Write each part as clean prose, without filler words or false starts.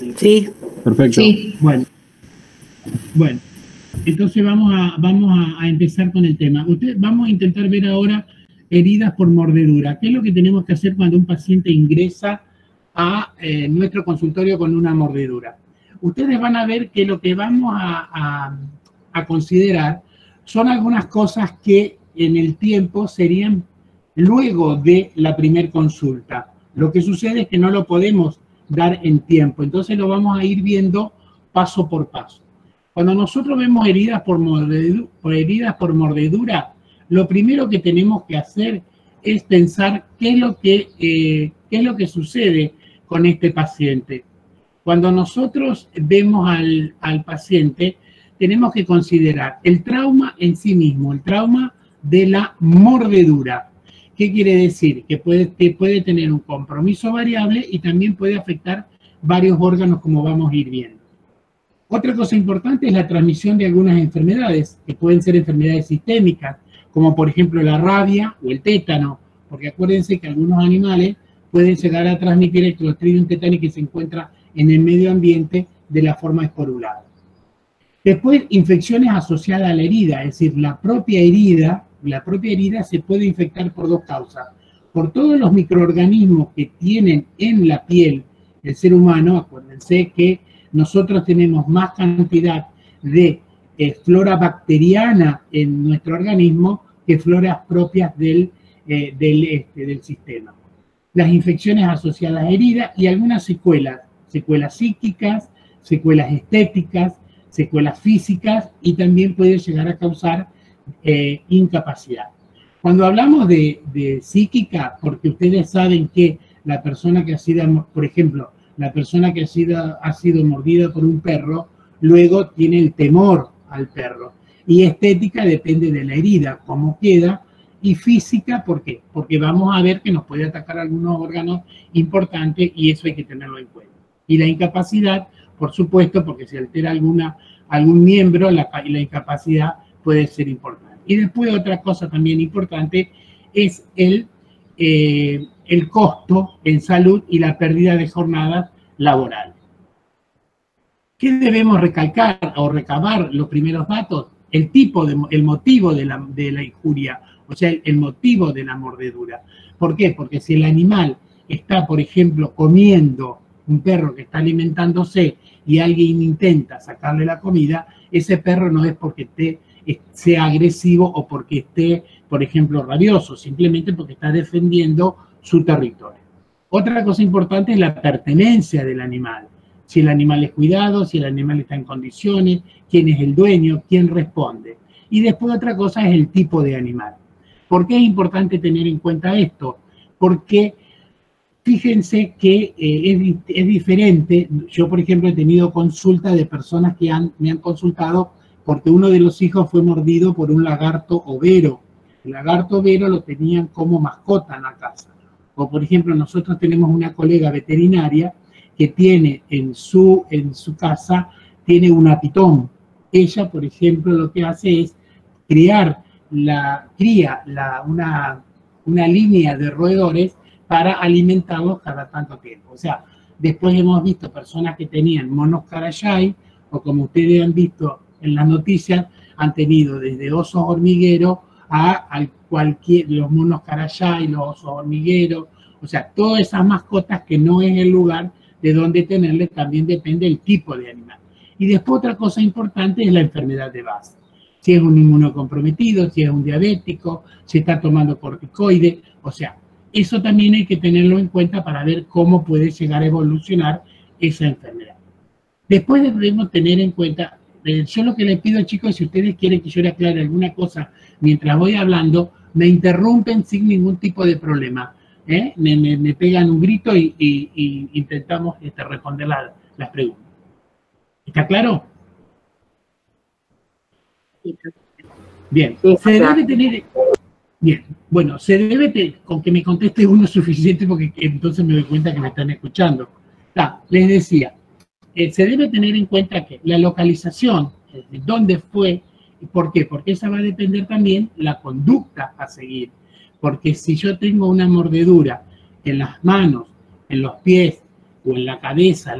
Sí. Perfecto. Sí. Bueno, entonces vamos a empezar con el tema. Vamos a intentar ver ahora heridas por mordedura. ¿Qué es lo que tenemos que hacer cuando un paciente ingresa a nuestro consultorio con una mordedura? Ustedes van a ver que lo que vamos a considerar son algunas cosas que en el tiempo serían luego de la primer consulta. Lo que sucede es que no lo podemos dar en tiempo, entonces lo vamos a ir viendo paso por paso. Cuando nosotros vemos heridas por mordedura, lo primero que tenemos que hacer es pensar qué es lo que sucede con este paciente. Cuando nosotros vemos al paciente, tenemos que considerar el trauma en sí mismo, el trauma de la mordedura. ¿Qué quiere decir? Que puede tener un compromiso variable y también puede afectar varios órganos, como vamos a ir viendo. Otra cosa importante es la transmisión de algunas enfermedades, que pueden ser enfermedades sistémicas, como por ejemplo la rabia o el tétano, porque acuérdense que algunos animales pueden llegar a transmitir el Clostridium tetani que se encuentra en el medio ambiente de la forma esporulada. Después, infecciones asociadas a la herida, es decir, la propia herida se puede infectar por dos causas. Por todos los microorganismos que tienen en la piel el ser humano, acuérdense que nosotros tenemos más cantidad de flora bacteriana en nuestro organismo que floras propias del sistema. Las infecciones asociadas a heridas y algunas secuelas psíquicas, secuelas estéticas, secuelas físicas y también puede llegar a causar incapacidad. Cuando hablamos de psíquica, porque ustedes saben que la persona que ha sido, por ejemplo, la persona que ha sido mordida por un perro, luego tiene el temor al perro. Y estética depende de la herida, cómo queda, y física, ¿por qué? Porque vamos a ver que nos puede atacar algunos órganos importantes y eso hay que tenerlo en cuenta. Y la incapacidad, por supuesto, porque si altera algún miembro, la incapacidad puede ser importante. Y después otra cosa también importante es el costo en salud y la pérdida de jornadas laborales. ¿Qué debemos recalcar o recabar los primeros datos? El motivo de la injuria, o sea, el motivo de la mordedura. ¿Por qué? Porque si el animal está, por ejemplo, comiendo, un perro que está alimentándose y alguien intenta sacarle la comida, ese perro no es porque sea agresivo o porque esté, por ejemplo, rabioso, simplemente porque está defendiendo su territorio. Otra cosa importante es la pertenencia del animal. Si el animal es cuidado, si el animal está en condiciones, quién es el dueño, quién responde. Y después otra cosa es el tipo de animal. ¿Por qué es importante tener en cuenta esto? Porque fíjense que es diferente. Yo, por ejemplo, he tenido consultas de personas que me han consultado porque uno de los hijos fue mordido por un lagarto overo. El lagarto overo lo tenían como mascota en la casa. O, por ejemplo, nosotros tenemos una colega veterinaria que tiene en su casa, tiene una pitón. Ella, por ejemplo, lo que hace es cría una línea de roedores para alimentarlos cada tanto tiempo. O sea, después hemos visto personas que tenían monos carayay, o como ustedes han visto en las noticias, han tenido desde osos hormigueros a los monos carayay, los osos hormigueros, o sea, todas esas mascotas que no es el lugar de donde tenerle, también depende del tipo de animal. Y después otra cosa importante es la enfermedad de base. Si es un inmunocomprometido, si es un diabético, si está tomando corticoides, o sea, eso también hay que tenerlo en cuenta para ver cómo puede llegar a evolucionar esa enfermedad. Después debemos tener en cuenta, yo lo que les pido, chicos, si ustedes quieren que yo les aclare alguna cosa mientras voy hablando, me interrumpen sin ningún tipo de problema. Me pegan un grito y intentamos responder las preguntas. ¿Está claro? Bien, se debe tener... Bien, bueno, con que me conteste uno es suficiente porque entonces me doy cuenta que me están escuchando. Les decía, se debe tener en cuenta que la localización, de dónde fue, y por qué, porque esa va a depender también la conducta a seguir. Porque si yo tengo una mordedura en las manos, en los pies, o en la cabeza,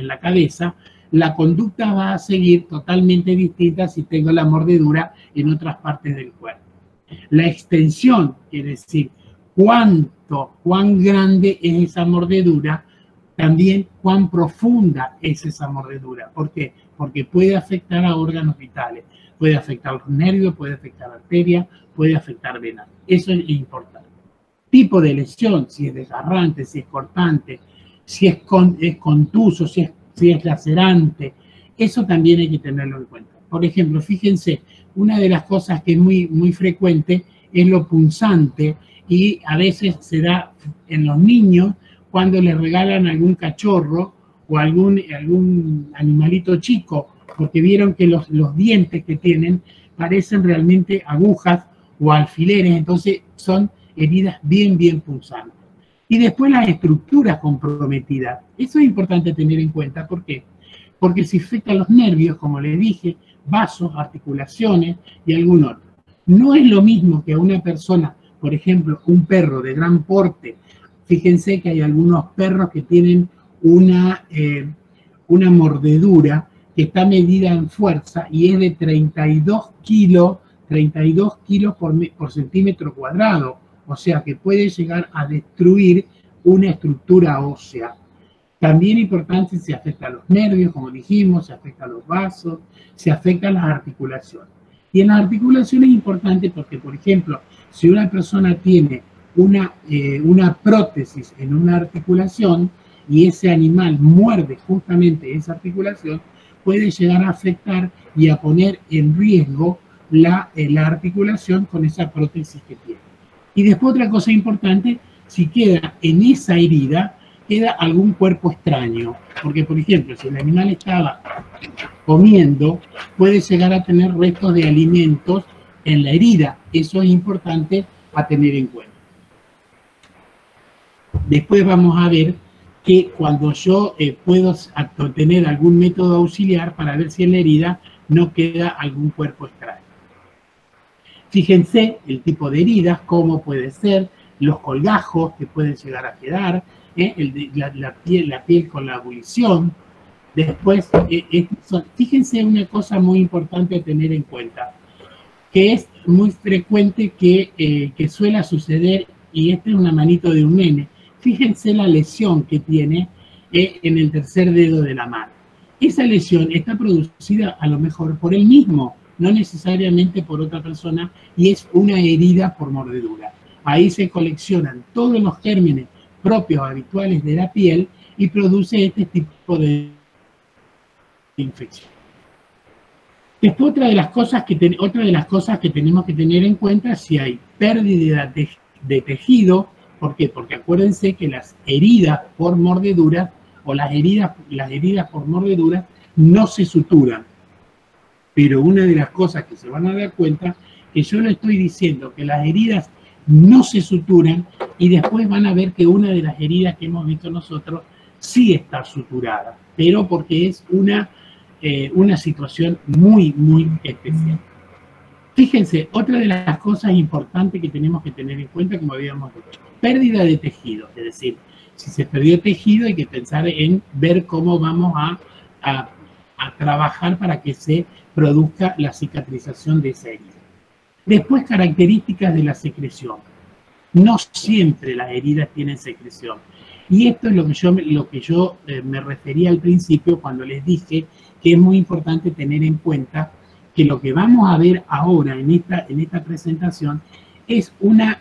la conducta va a seguir totalmente distinta si tengo la mordedura en otras partes del cuerpo. La extensión, quiere decir cuán grande es esa mordedura, también cuán profunda es esa mordedura. ¿Por qué? Porque puede afectar a órganos vitales, puede afectar los nervios, puede afectar arterias, puede afectar venas. Eso es importante. Tipo de lesión, si es desgarrante, si es cortante, si es contuso, si es lacerante, eso también hay que tenerlo en cuenta. Por ejemplo, fíjense, una de las cosas que es muy frecuente es lo punzante, y a veces se da en los niños cuando les regalan algún cachorro o algún animalito chico, porque vieron que los dientes que tienen parecen realmente agujas o alfileres, entonces son heridas bien punzantes. Y después las estructuras comprometidas. Eso es importante tener en cuenta. ¿Por qué? Porque si afecta a los nervios, como les dije, vasos, articulaciones y algún otro. No es lo mismo que a una persona, por ejemplo, un perro de gran porte. Fíjense que hay algunos perros que tienen una mordedura que está medida en fuerza y es de 32 kilos por centímetro cuadrado. O sea que puede llegar a destruir una estructura ósea. También importante, se afecta a los nervios, como dijimos, se afecta a los vasos, se afecta a las articulaciones. Y en las articulaciones es importante porque, por ejemplo, si una persona tiene una prótesis en una articulación y ese animal muerde justamente esa articulación, puede llegar a afectar y a poner en riesgo la articulación con esa prótesis que tiene. Y después otra cosa importante, si queda en esa herida, queda algún cuerpo extraño. Porque, por ejemplo, si el animal estaba comiendo, puede llegar a tener restos de alimentos en la herida. Eso es importante a tener en cuenta. Después vamos a ver que cuando yo puedo tener algún método auxiliar para ver si en la herida no queda algún cuerpo extraño. Fíjense el tipo de heridas, cómo puede ser, los colgajos que pueden llegar a quedar, la piel con la ebullición. Después, fíjense una cosa muy importante a tener en cuenta, que es muy frecuente que suele suceder, y esta es una manito de un nene. Fíjense la lesión que tiene en el tercer dedo de la mano. Esa lesión está producida a lo mejor por él mismo, no necesariamente por otra persona, y es una herida por mordedura. Ahí se coleccionan todos los gérmenes propios habituales de la piel y produce este tipo de infección. Después, otra de las cosas que tenemos que tener en cuenta, si hay pérdida de tejido. ¿Por qué? Porque acuérdense que las heridas por mordedura o las heridas por mordedura no se suturan. Pero una de las cosas que se van a dar cuenta, que yo le estoy diciendo que las heridas no se suturan, y después van a ver que una de las heridas que hemos visto nosotros sí está suturada, pero porque es una situación muy especial. Fíjense, otra de las cosas importantes que tenemos que tener en cuenta, como habíamos dicho, pérdida de tejido. Es decir, si se perdió tejido, hay que pensar en ver cómo vamos a trabajar para que se produzca la cicatrización de esa herida. Después, características de la secreción. No siempre las heridas tienen secreción. Y esto es lo que yo me refería al principio cuando les dije que es muy importante tener en cuenta que lo que vamos a ver ahora en esta presentación es una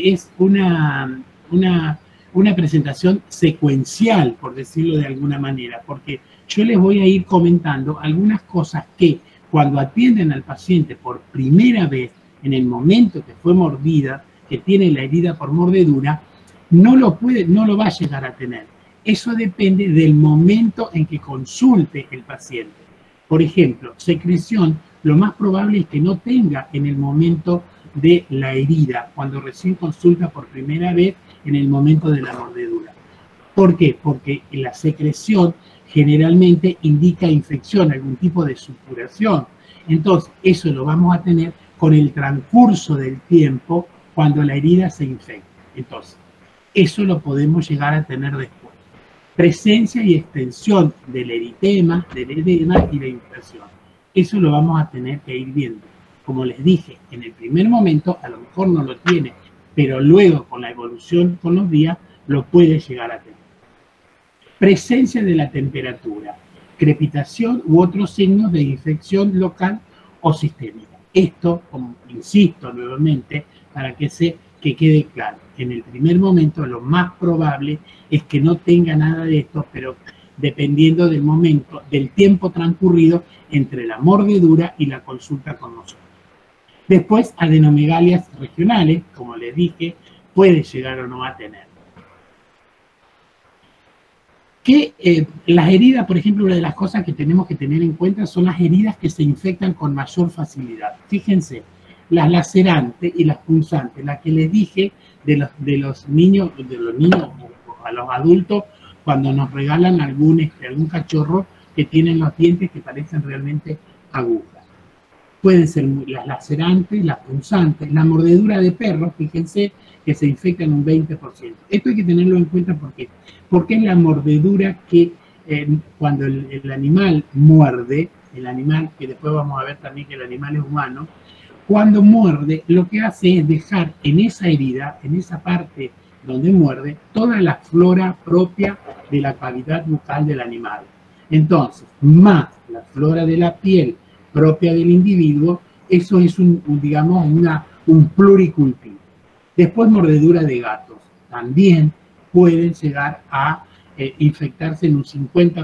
presentación secuencial, por decirlo de alguna manera, porque yo les voy a ir comentando algunas cosas que cuando atienden al paciente por primera vez, en el momento que fue mordida, que tiene la herida por mordedura, no lo va a llegar a tener. Eso depende del momento en que consulte el paciente. Por ejemplo, secreción, lo más probable es que no tenga en el momento de la herida, cuando recién consulta por primera vez en el momento de la mordedura. ¿Por qué? Porque la secreción generalmente indica infección, algún tipo de supuración. Entonces, eso lo vamos a tener con el transcurso del tiempo cuando la herida se infecta. Entonces, eso lo podemos llegar a tener después. Presencia y extensión del eritema y la infección. Eso lo vamos a tener que ir viendo. Como les dije, en el primer momento a lo mejor no lo tiene, pero luego con la evolución con los días lo puede llegar a tener. Presencia de la temperatura, crepitación u otros signos de infección local o sistémica. Esto, como insisto nuevamente, para que quede claro, en el primer momento lo más probable es que no tenga nada de esto, pero dependiendo del momento, del tiempo transcurrido entre la mordedura y la consulta con nosotros. Después, adenomegalias regionales, como les dije, puede llegar o no a tener. Las heridas, por ejemplo, una de las cosas que tenemos que tener en cuenta son las heridas que se infectan con mayor facilidad. Fíjense, las lacerantes y las punzantes, las que les dije de los niños a los adultos cuando nos regalan algún cachorro que tienen los dientes que parecen realmente agujas. Pueden ser las lacerantes, las punzantes, la mordedura de perros, fíjense que se infectan un 20%. Esto hay que tenerlo en cuenta porque es la mordedura que cuando el animal muerde, el animal, que después vamos a ver también que el animal es humano, cuando muerde, lo que hace es dejar en esa herida, en esa parte donde muerde, toda la flora propia de la cavidad bucal del animal. Entonces, más la flora de la piel propia del individuo, eso es digamos, un pluricultivo. Después, mordedura de gatos. También pueden llegar a infectarse en un 50%.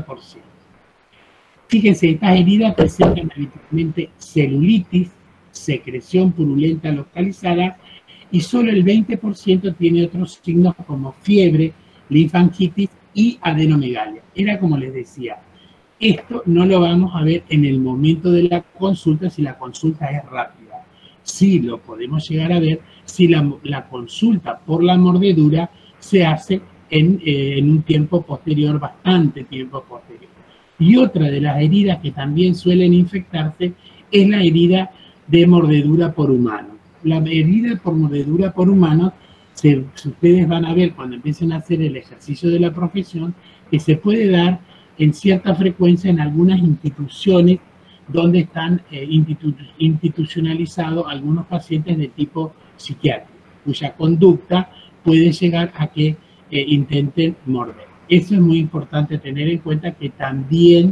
Fíjense, estas heridas presentan habitualmente celulitis, secreción purulenta localizada, y solo el 20% tiene otros signos como fiebre, linfangitis y adenomegalia. Era como les decía, esto no lo vamos a ver en el momento de la consulta si la consulta es rápida. Sí lo podemos llegar a ver si la consulta por la mordedura se hace en un tiempo posterior, bastante tiempo posterior. Y otra de las heridas que también suelen infectarse es la herida de mordedura por humano. La herida por mordedura por humano, si ustedes van a ver cuando empiecen a hacer el ejercicio de la profesión, que se puede dar en cierta frecuencia en algunas instituciones donde están institucionalizados algunos pacientes de tipo psiquiátrico, cuya conducta puede llegar a que intenten morder. Eso es muy importante tener en cuenta, que también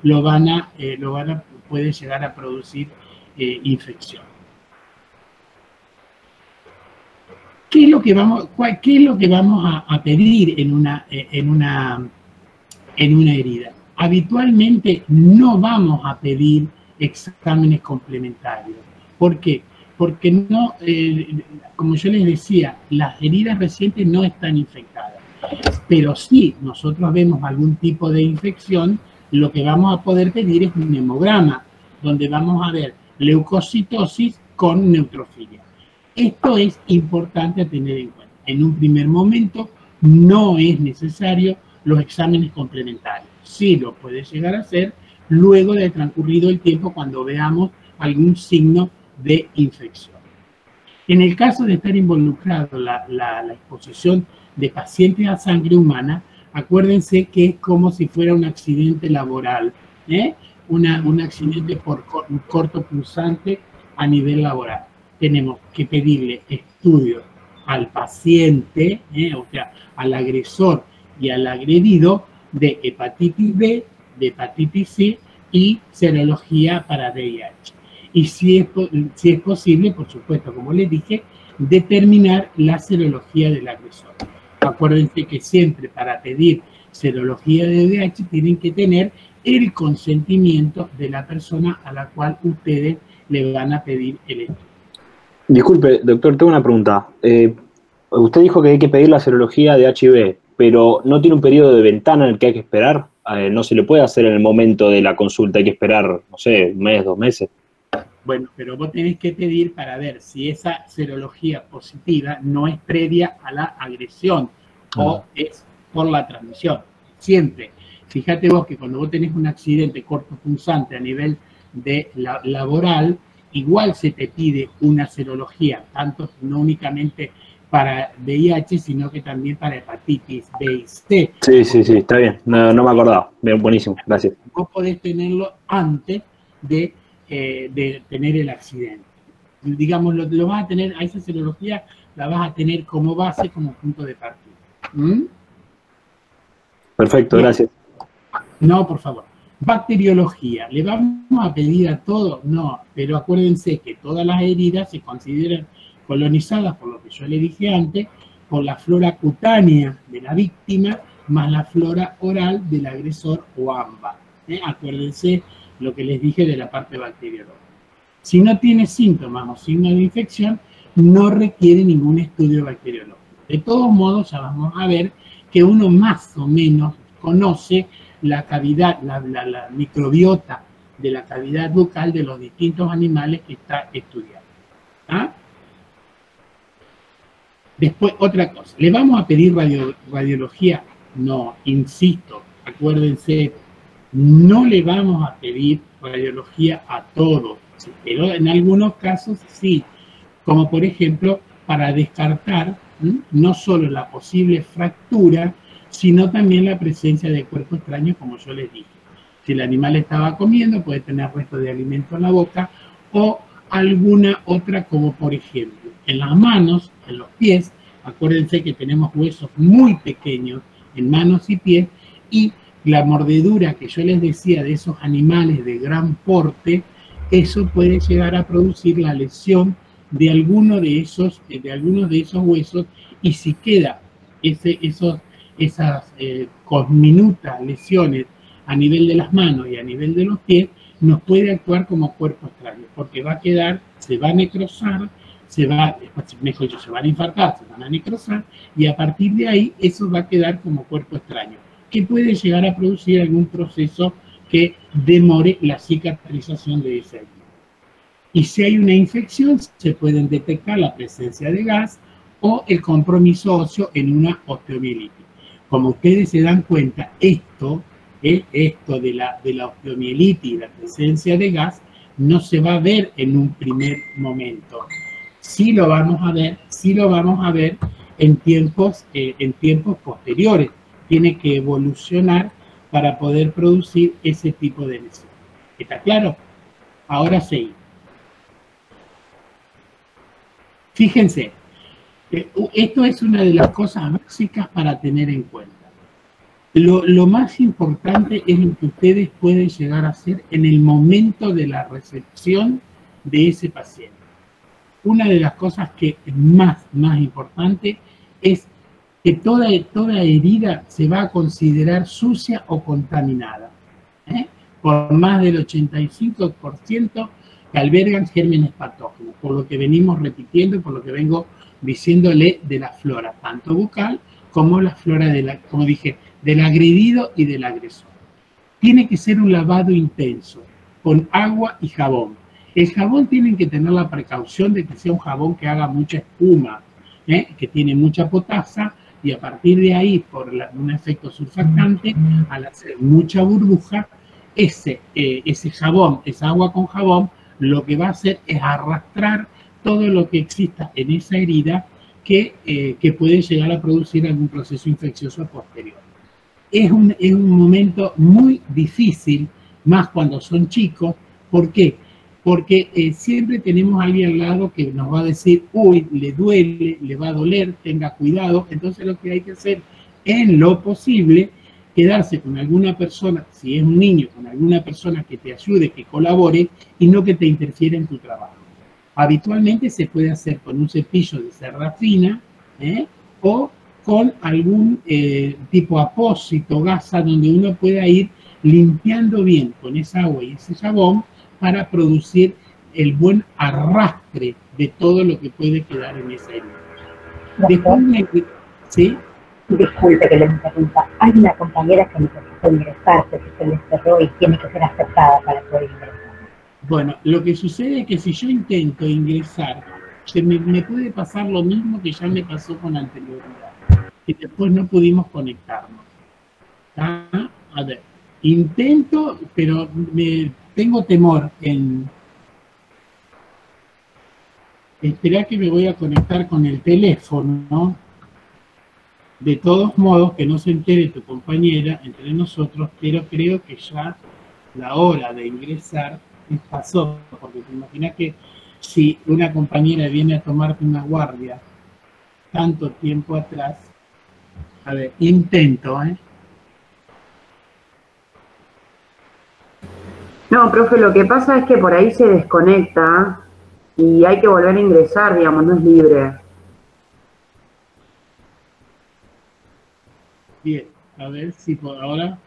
puede llegar a producir infección. ¿Qué es lo que vamos a pedir en una herida? Habitualmente no vamos a pedir exámenes complementarios. ¿Por qué? Porque no, como yo les decía, las heridas recientes no están infectadas. Pero si nosotros vemos algún tipo de infección, lo que vamos a poder pedir es un hemograma, donde vamos a ver leucocitosis con neutrofilia. Esto es importante a tener en cuenta. En un primer momento no es necesario los exámenes complementarios. Sí lo puede llegar a hacer luego de transcurrido el tiempo, cuando veamos algún signo de infección. En el caso de estar involucrado la exposición de pacientes a sangre humana, acuérdense que es como si fuera un accidente laboral, un accidente por corto punzante a nivel laboral. Tenemos que pedirle estudios al paciente, o sea, al agresor y al agredido, de hepatitis B, de hepatitis C y serología para VIH. Y si es posible, por supuesto, como les dije, determinar la serología del agresor. Acuérdense que siempre para pedir serología de VIH tienen que tener el consentimiento de la persona a la cual ustedes le van a pedir el estudio. Disculpe, doctor, tengo una pregunta. Usted dijo que hay que pedir la serología de HIV, pero ¿no tiene un periodo de ventana en el que hay que esperar? ¿No se le puede hacer en el momento de la consulta? ¿Hay que esperar, no sé, un mes, 2 meses? Bueno, pero vos tenés que pedir para ver si esa serología positiva no es previa a la agresión o es por la transmisión. Siempre. Fíjate vos que cuando vos tenés un accidente cortopunzante a nivel de laboral, igual se te pide una serología, tanto no únicamente para VIH, sino que también para hepatitis B y C. Sí, sí, sí, está bien. No, no me acordaba. Bien, buenísimo, gracias. Vos podés tenerlo antes de tener el accidente. Digamos, lo vas a tener, a esa serología la vas a tener como base, como punto de partida. ¿Mm? Perfecto, Bien. gracias. No, por favor. Bacteriología. ¿Le vamos a pedir a todo? No, pero acuérdense que todas las heridas se consideran colonizadas, por lo que yo le dije antes, por la flora cutánea de la víctima más la flora oral del agresor o ambas. Acuérdense lo que les dije de la parte bacteriológica. Si no tiene síntomas o signos de infección, no requiere ningún estudio bacteriológico. De todos modos, ya vamos a ver que uno más o menos conoce la cavidad, la microbiota de la cavidad bucal de los distintos animales que está estudiando. ¿Ah? Después, otra cosa, ¿le vamos a pedir radiología? No, insisto, acuérdense, no le vamos a pedir radiología a todos, pero en algunos casos sí, como por ejemplo para descartar no solo la posible fractura, sino también la presencia de cuerpo extraño, como yo les dije. Si el animal estaba comiendo, puede tener restos de alimento en la boca, o alguna otra, como por ejemplo, en las manos, en los pies, acuérdense que tenemos huesos muy pequeños en manos y pies, y la mordedura que yo les decía de esos animales de gran porte, eso puede llegar a producir la lesión de algunos de esos huesos, y si queda esas minutas lesiones a nivel de las manos y a nivel de los pies, nos puede actuar como cuerpo extraño, porque va a quedar, se va a necrosar, mejor dicho, se van a infartar, se van a necrosar, y a partir de ahí eso va a quedar como cuerpo extraño, que puede llegar a producir algún proceso que demore la cicatrización de esa herida. Y si hay una infección, se pueden detectar la presencia de gas o el compromiso óseo en una osteomielitis. Como ustedes se dan cuenta, esto de la osteomielitis y la presencia de gas no se va a ver en un primer momento. Sí lo vamos a ver en tiempos posteriores. Tiene que evolucionar para poder producir ese tipo de lesión. ¿Está claro? Ahora sí. Fíjense, esto es una de las cosas básicas para tener en cuenta. Lo más importante es lo que ustedes pueden llegar a hacer en el momento de la recepción de ese paciente. Una de las cosas que es más importante es que toda herida se va a considerar sucia o contaminada, por más del 85% que albergan gérmenes patógenos, por lo que venimos repitiendo y por lo que vengo diciéndole de la flora, tanto bucal como la flora, como dije, del agredido y del agresor. Tiene que ser un lavado intenso, con agua y jabón. El jabón tienen que tener la precaución de que sea un jabón que haga mucha espuma, que tiene mucha potasa, y a partir de ahí, por un efecto surfactante, al hacer mucha burbuja, ese jabón, esa agua con jabón, lo que va a hacer es arrastrar todo lo que exista en esa herida que puede llegar a producir algún proceso infeccioso posterior. Es un momento muy difícil, más cuando son chicos. ¿Por qué? Porque siempre tenemos a alguien al lado que nos va a decir, uy, le duele, le va a doler, tenga cuidado. Entonces lo que hay que hacer, en lo posible, quedarse con alguna persona, si es un niño, con alguna persona que te ayude, que colabore, y no que te interfiera en tu trabajo. Habitualmente se puede hacer con un cepillo de cerda fina, o con algún tipo apósito, gasa, donde uno pueda ir limpiando bien con esa agua y ese jabón para producir el buen arrastre de todo lo que puede quedar en esa herida. ¿Sí? Disculpe que le interrumpa. Hay una compañera que necesita ingresarse, que se le cerró y tiene que ser aceptada para poder ingresar. Bueno, lo que sucede es que si yo intento ingresar, me puede pasar lo mismo que ya me pasó con anterioridad, que después no pudimos conectarnos. ¿Ah? A ver, intento, pero tengo temor en... Espera que me voy a conectar con el teléfono, ¿no? De todos modos, que no se entere tu compañera entre nosotros, pero creo que ya la hora de ingresar pasó, porque te imaginas que si una compañera viene a tomarte una guardia tanto tiempo atrás, a ver, intento, ¿eh? No, profe, lo que pasa es que por ahí se desconecta y hay que volver a ingresar, digamos, no es libre. Bien, a ver si por ahora...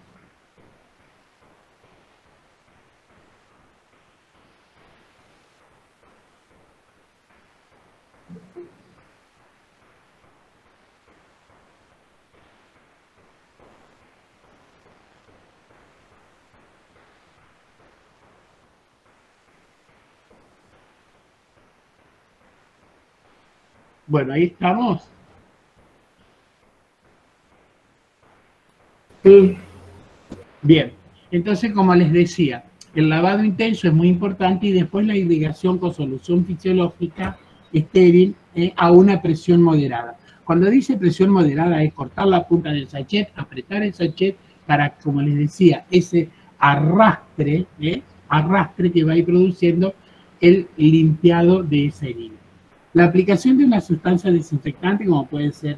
Bueno, ahí estamos. Sí. Bien, entonces como les decía, el lavado intenso es muy importante y después la irrigación con solución fisiológica estéril a una presión moderada. Cuando dice presión moderada es cortar la punta del sachet, apretar el sachet para, como les decía, ese arrastre, arrastre que va a ir produciendo el limpiado de esa herida. La aplicación de una sustancia desinfectante como puede ser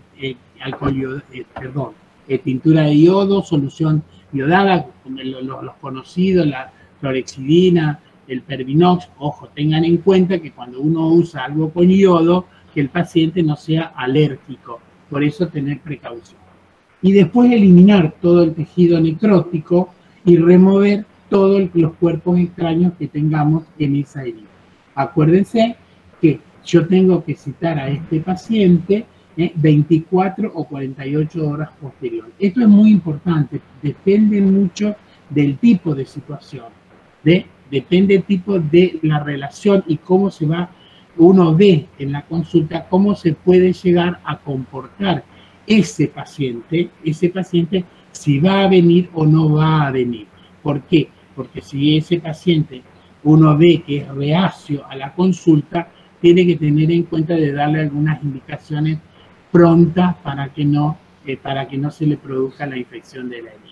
tintura de yodo, solución iodada, como los conocidos, la clorexidina, el Pervinox. Ojo, tengan en cuenta que cuando uno usa algo con yodo, que el paciente no sea alérgico, por eso tener precaución. Y después eliminar todo el tejido necrótico y remover todos los cuerpos extraños que tengamos en esa herida. Acuérdense que yo tengo que citar a este paciente 24 o 48 horas posteriores. Esto es muy importante, depende mucho del tipo de situación, depende del tipo de la relación y cómo se va, uno ve en la consulta cómo se puede llegar a comportar ese paciente si va a venir o no va a venir. ¿Por qué? Porque si ese paciente uno ve que es reacio a la consulta, tiene que tener en cuenta de darle algunas indicaciones prontas para que no se le produzca la infección de la herida.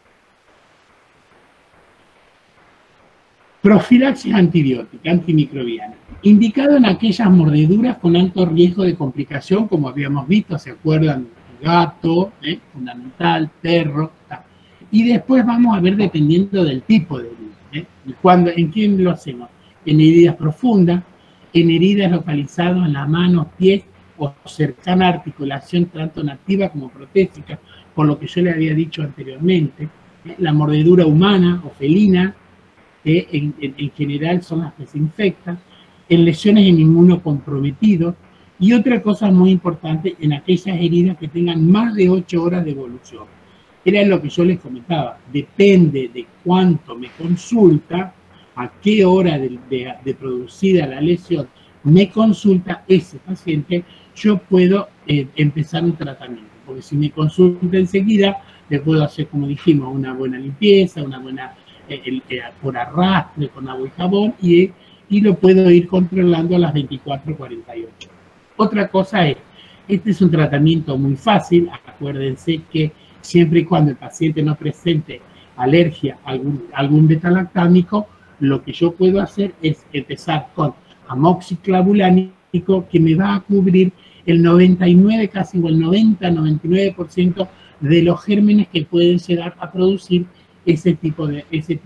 Profilaxis antibiótica, antimicrobiana, indicado en aquellas mordeduras con alto riesgo de complicación, como habíamos visto, ¿se acuerdan? Gato, fundamental, perro, y después vamos a ver dependiendo del tipo de herida. ¿En quién lo hacemos? En heridas profundas, en heridas localizadas en las manos, pies o cercana articulación tanto nativa como protésica, por lo que yo le había dicho anteriormente. La mordedura humana o felina, que en general son las que se infectan, en lesiones en inmunocomprometidos, y otra cosa muy importante, en aquellas heridas que tengan más de 8 horas de evolución. Era lo que yo les comentaba, depende de cuánto me consulta, a qué hora de producida la lesión me consulta ese paciente, yo puedo empezar un tratamiento. Porque si me consulta enseguida, le puedo hacer, como dijimos, una buena limpieza, una buena por arrastre con agua y jabón, y lo puedo ir controlando a las 24 48. Otra cosa es, este es un tratamiento muy fácil, acuérdense que siempre y cuando el paciente no presente alergia a algún beta-lactámico, lo que yo puedo hacer es empezar con amoxiclavulánico, que me va a cubrir el 99, casi o el 90-99% de los gérmenes que pueden llegar a producir ese tipo de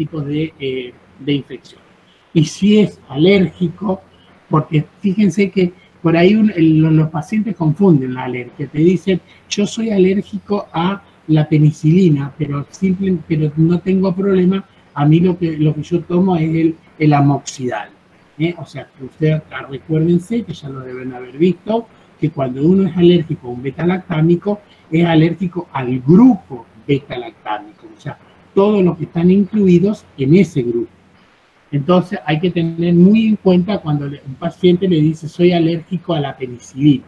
infección. Y si es alérgico, porque fíjense que por ahí los pacientes confunden la alergia, te dicen, yo soy alérgico a la penicilina, pero no tengo problema, a mí lo que yo tomo es el amoxidal. O sea, ustedes recuérdense, que ya lo deben haber visto, que cuando uno es alérgico a un beta-lactámico, es alérgico al grupo beta-lactámico, o sea, todos los que están incluidos en ese grupo. Entonces hay que tener muy en cuenta cuando un paciente le dice soy alérgico a la penicilina.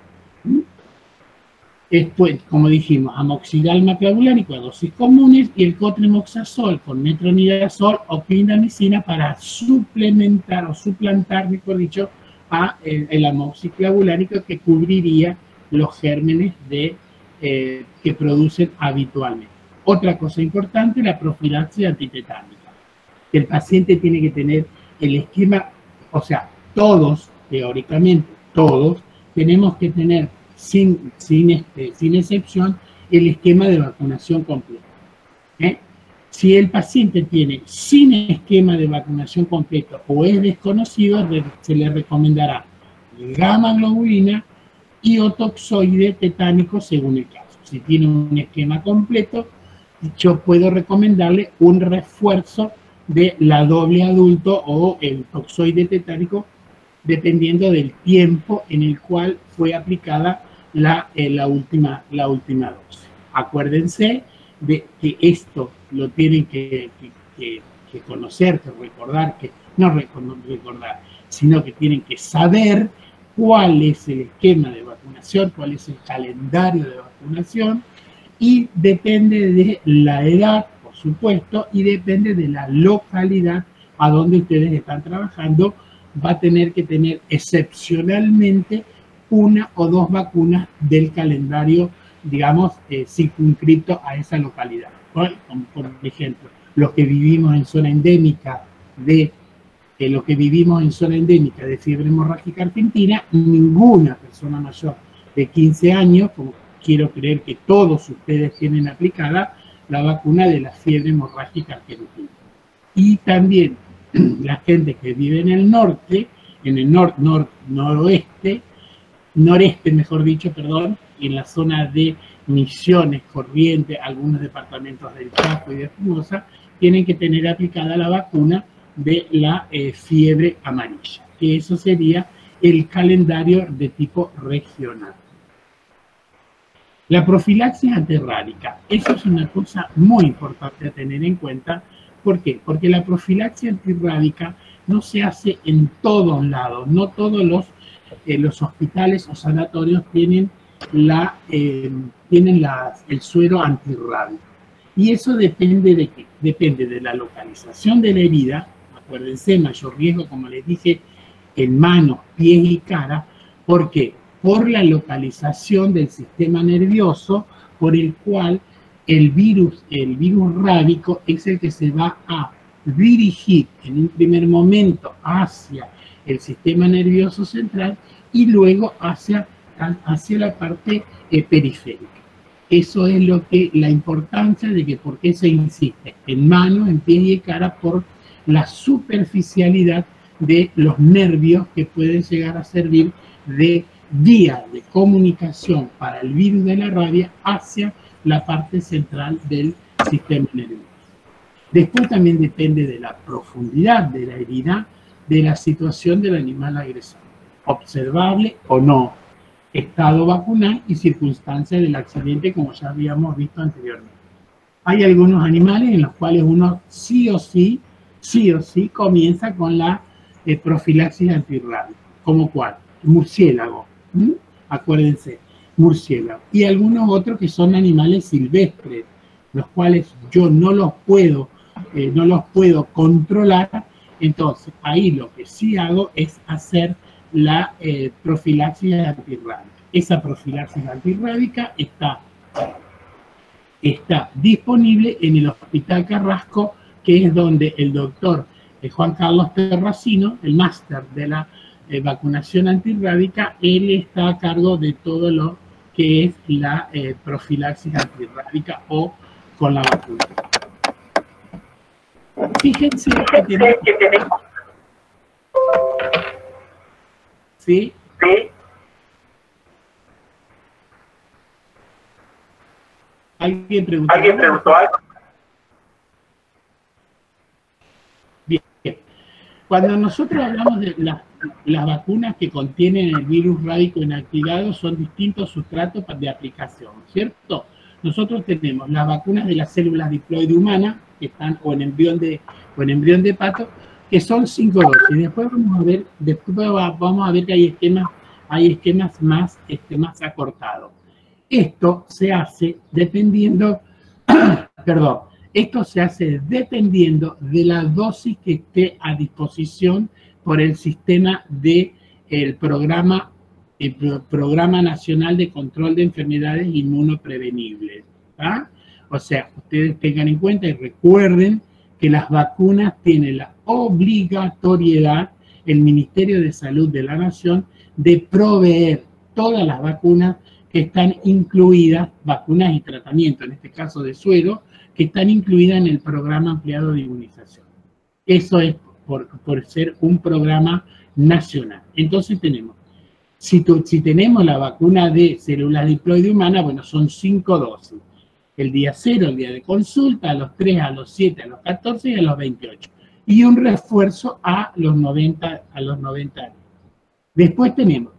Después, como dijimos, amoxidal maclavulánico a dosis comunes y el cotrimoxazol con metronidazol o clindamicina para suplementar o suplantar, mejor dicho, a el amoxiclavulánico, que cubriría los gérmenes que producen habitualmente. Otra cosa importante, la profilaxis antitetánica. El paciente tiene que tener el esquema, o sea, todos, teóricamente, todos, tenemos que tener sin excepción el esquema de vacunación completo. Si el paciente tiene sin esquema de vacunación completo o es desconocido, se le recomendará gamma globulina y o toxoide tetánico según el caso. Si tiene un esquema completo, yo puedo recomendarle un refuerzo de la doble adulto o el toxoide tetánico, dependiendo del tiempo en el cual fue aplicada la última dosis. Acuérdense de que esto lo tienen que conocer, que recordar, sino que tienen que saber cuál es el esquema de vacunación, cuál es el calendario de vacunación, y depende de la edad, por supuesto, y depende de la localidad a donde ustedes están trabajando. Va a tener que tener excepcionalmente una o dos vacunas del calendario, digamos, circunscrito a esa localidad. Como por ejemplo, los que vivimos en zona endémica de fiebre hemorrágica argentina, ninguna persona mayor de 15 años, como quiero creer que todos ustedes tienen aplicada la vacuna de la fiebre hemorrágica argentina. Y también la gente que vive en el norte, en el noreste, mejor dicho, perdón, en la zona de Misiones, Corrientes, algunos departamentos del Chaco y de Formosa, tienen que tener aplicada la vacuna de la fiebre amarilla, que eso sería el calendario de tipo regional. La profilaxis antirrábica, eso es una cosa muy importante a tener en cuenta. ¿Por qué? Porque la profilaxis antirrábica no se hace en todos lados, no todos los hospitales o sanatorios tienen el suero antirrábico. Y eso depende de qué? Depende de la localización de la herida. Acuérdense, mayor riesgo, como les dije, en manos, pies y cara. ¿Por qué? Por la localización del sistema nervioso por el cual el virus rábico es el que se va a dirigir en un primer momento hacia el sistema nervioso central y luego hacia la parte periférica. Eso es la importancia de que por qué se insiste en mano, en pie y en cara, por la superficialidad de los nervios que pueden llegar a servir de vía de comunicación para el virus de la rabia hacia la parte central del sistema nervioso. Después también depende de la profundidad de la herida, de la situación del animal agresor, observable o no, estado vacunal y circunstancias del accidente, como ya habíamos visto anteriormente. Hay algunos animales en los cuales uno sí o sí comienza con la profilaxis antirrábica. ¿Como cuál? Murciélago. Acuérdense, murciélago. Y algunos otros que son animales silvestres, los cuales yo no los puedo controlar. Entonces, ahí lo que sí hago es hacer la profilaxis antirrábica. Esa profilaxis antirrábica está disponible en el Hospital Carrasco, que es donde el doctor Juan Carlos Terracino, el máster de la vacunación antirrábica, él está a cargo de todo lo que es la profilaxis antirrábica o con la vacuna. Fíjense que tenemos... ¿Sí? ¿Alguien preguntó algo? Bien. Cuando nosotros hablamos de las vacunas que contienen el virus rábico inactivado, son distintos sustratos de aplicación, ¿cierto? Nosotros tenemos las vacunas de las células diploide humana, que están o en embrión de pato, que son 5 dosis. Después vamos a ver que hay esquemas más acortados. Esto se hace dependiendo, dependiendo de la dosis que esté a disposición por el sistema de el Programa Nacional de Control de Enfermedades Inmunoprevenibles. ¿Ah? O sea, ustedes tengan en cuenta y recuerden que las vacunas tienen la obligatoriedad, el Ministerio de Salud de la Nación, de proveer todas las vacunas que están incluidas, vacunas y tratamientos, en este caso de suero, que están incluidas en el programa ampliado de inmunización. Eso es por ser un programa nacional. Entonces tenemos, si tenemos la vacuna de células diploide humana, bueno, son 5 dosis. El día 0, el día de consulta, a los 3, a los 7, a los 14 y a los 28. Y un refuerzo a los 90 años. Después tenemos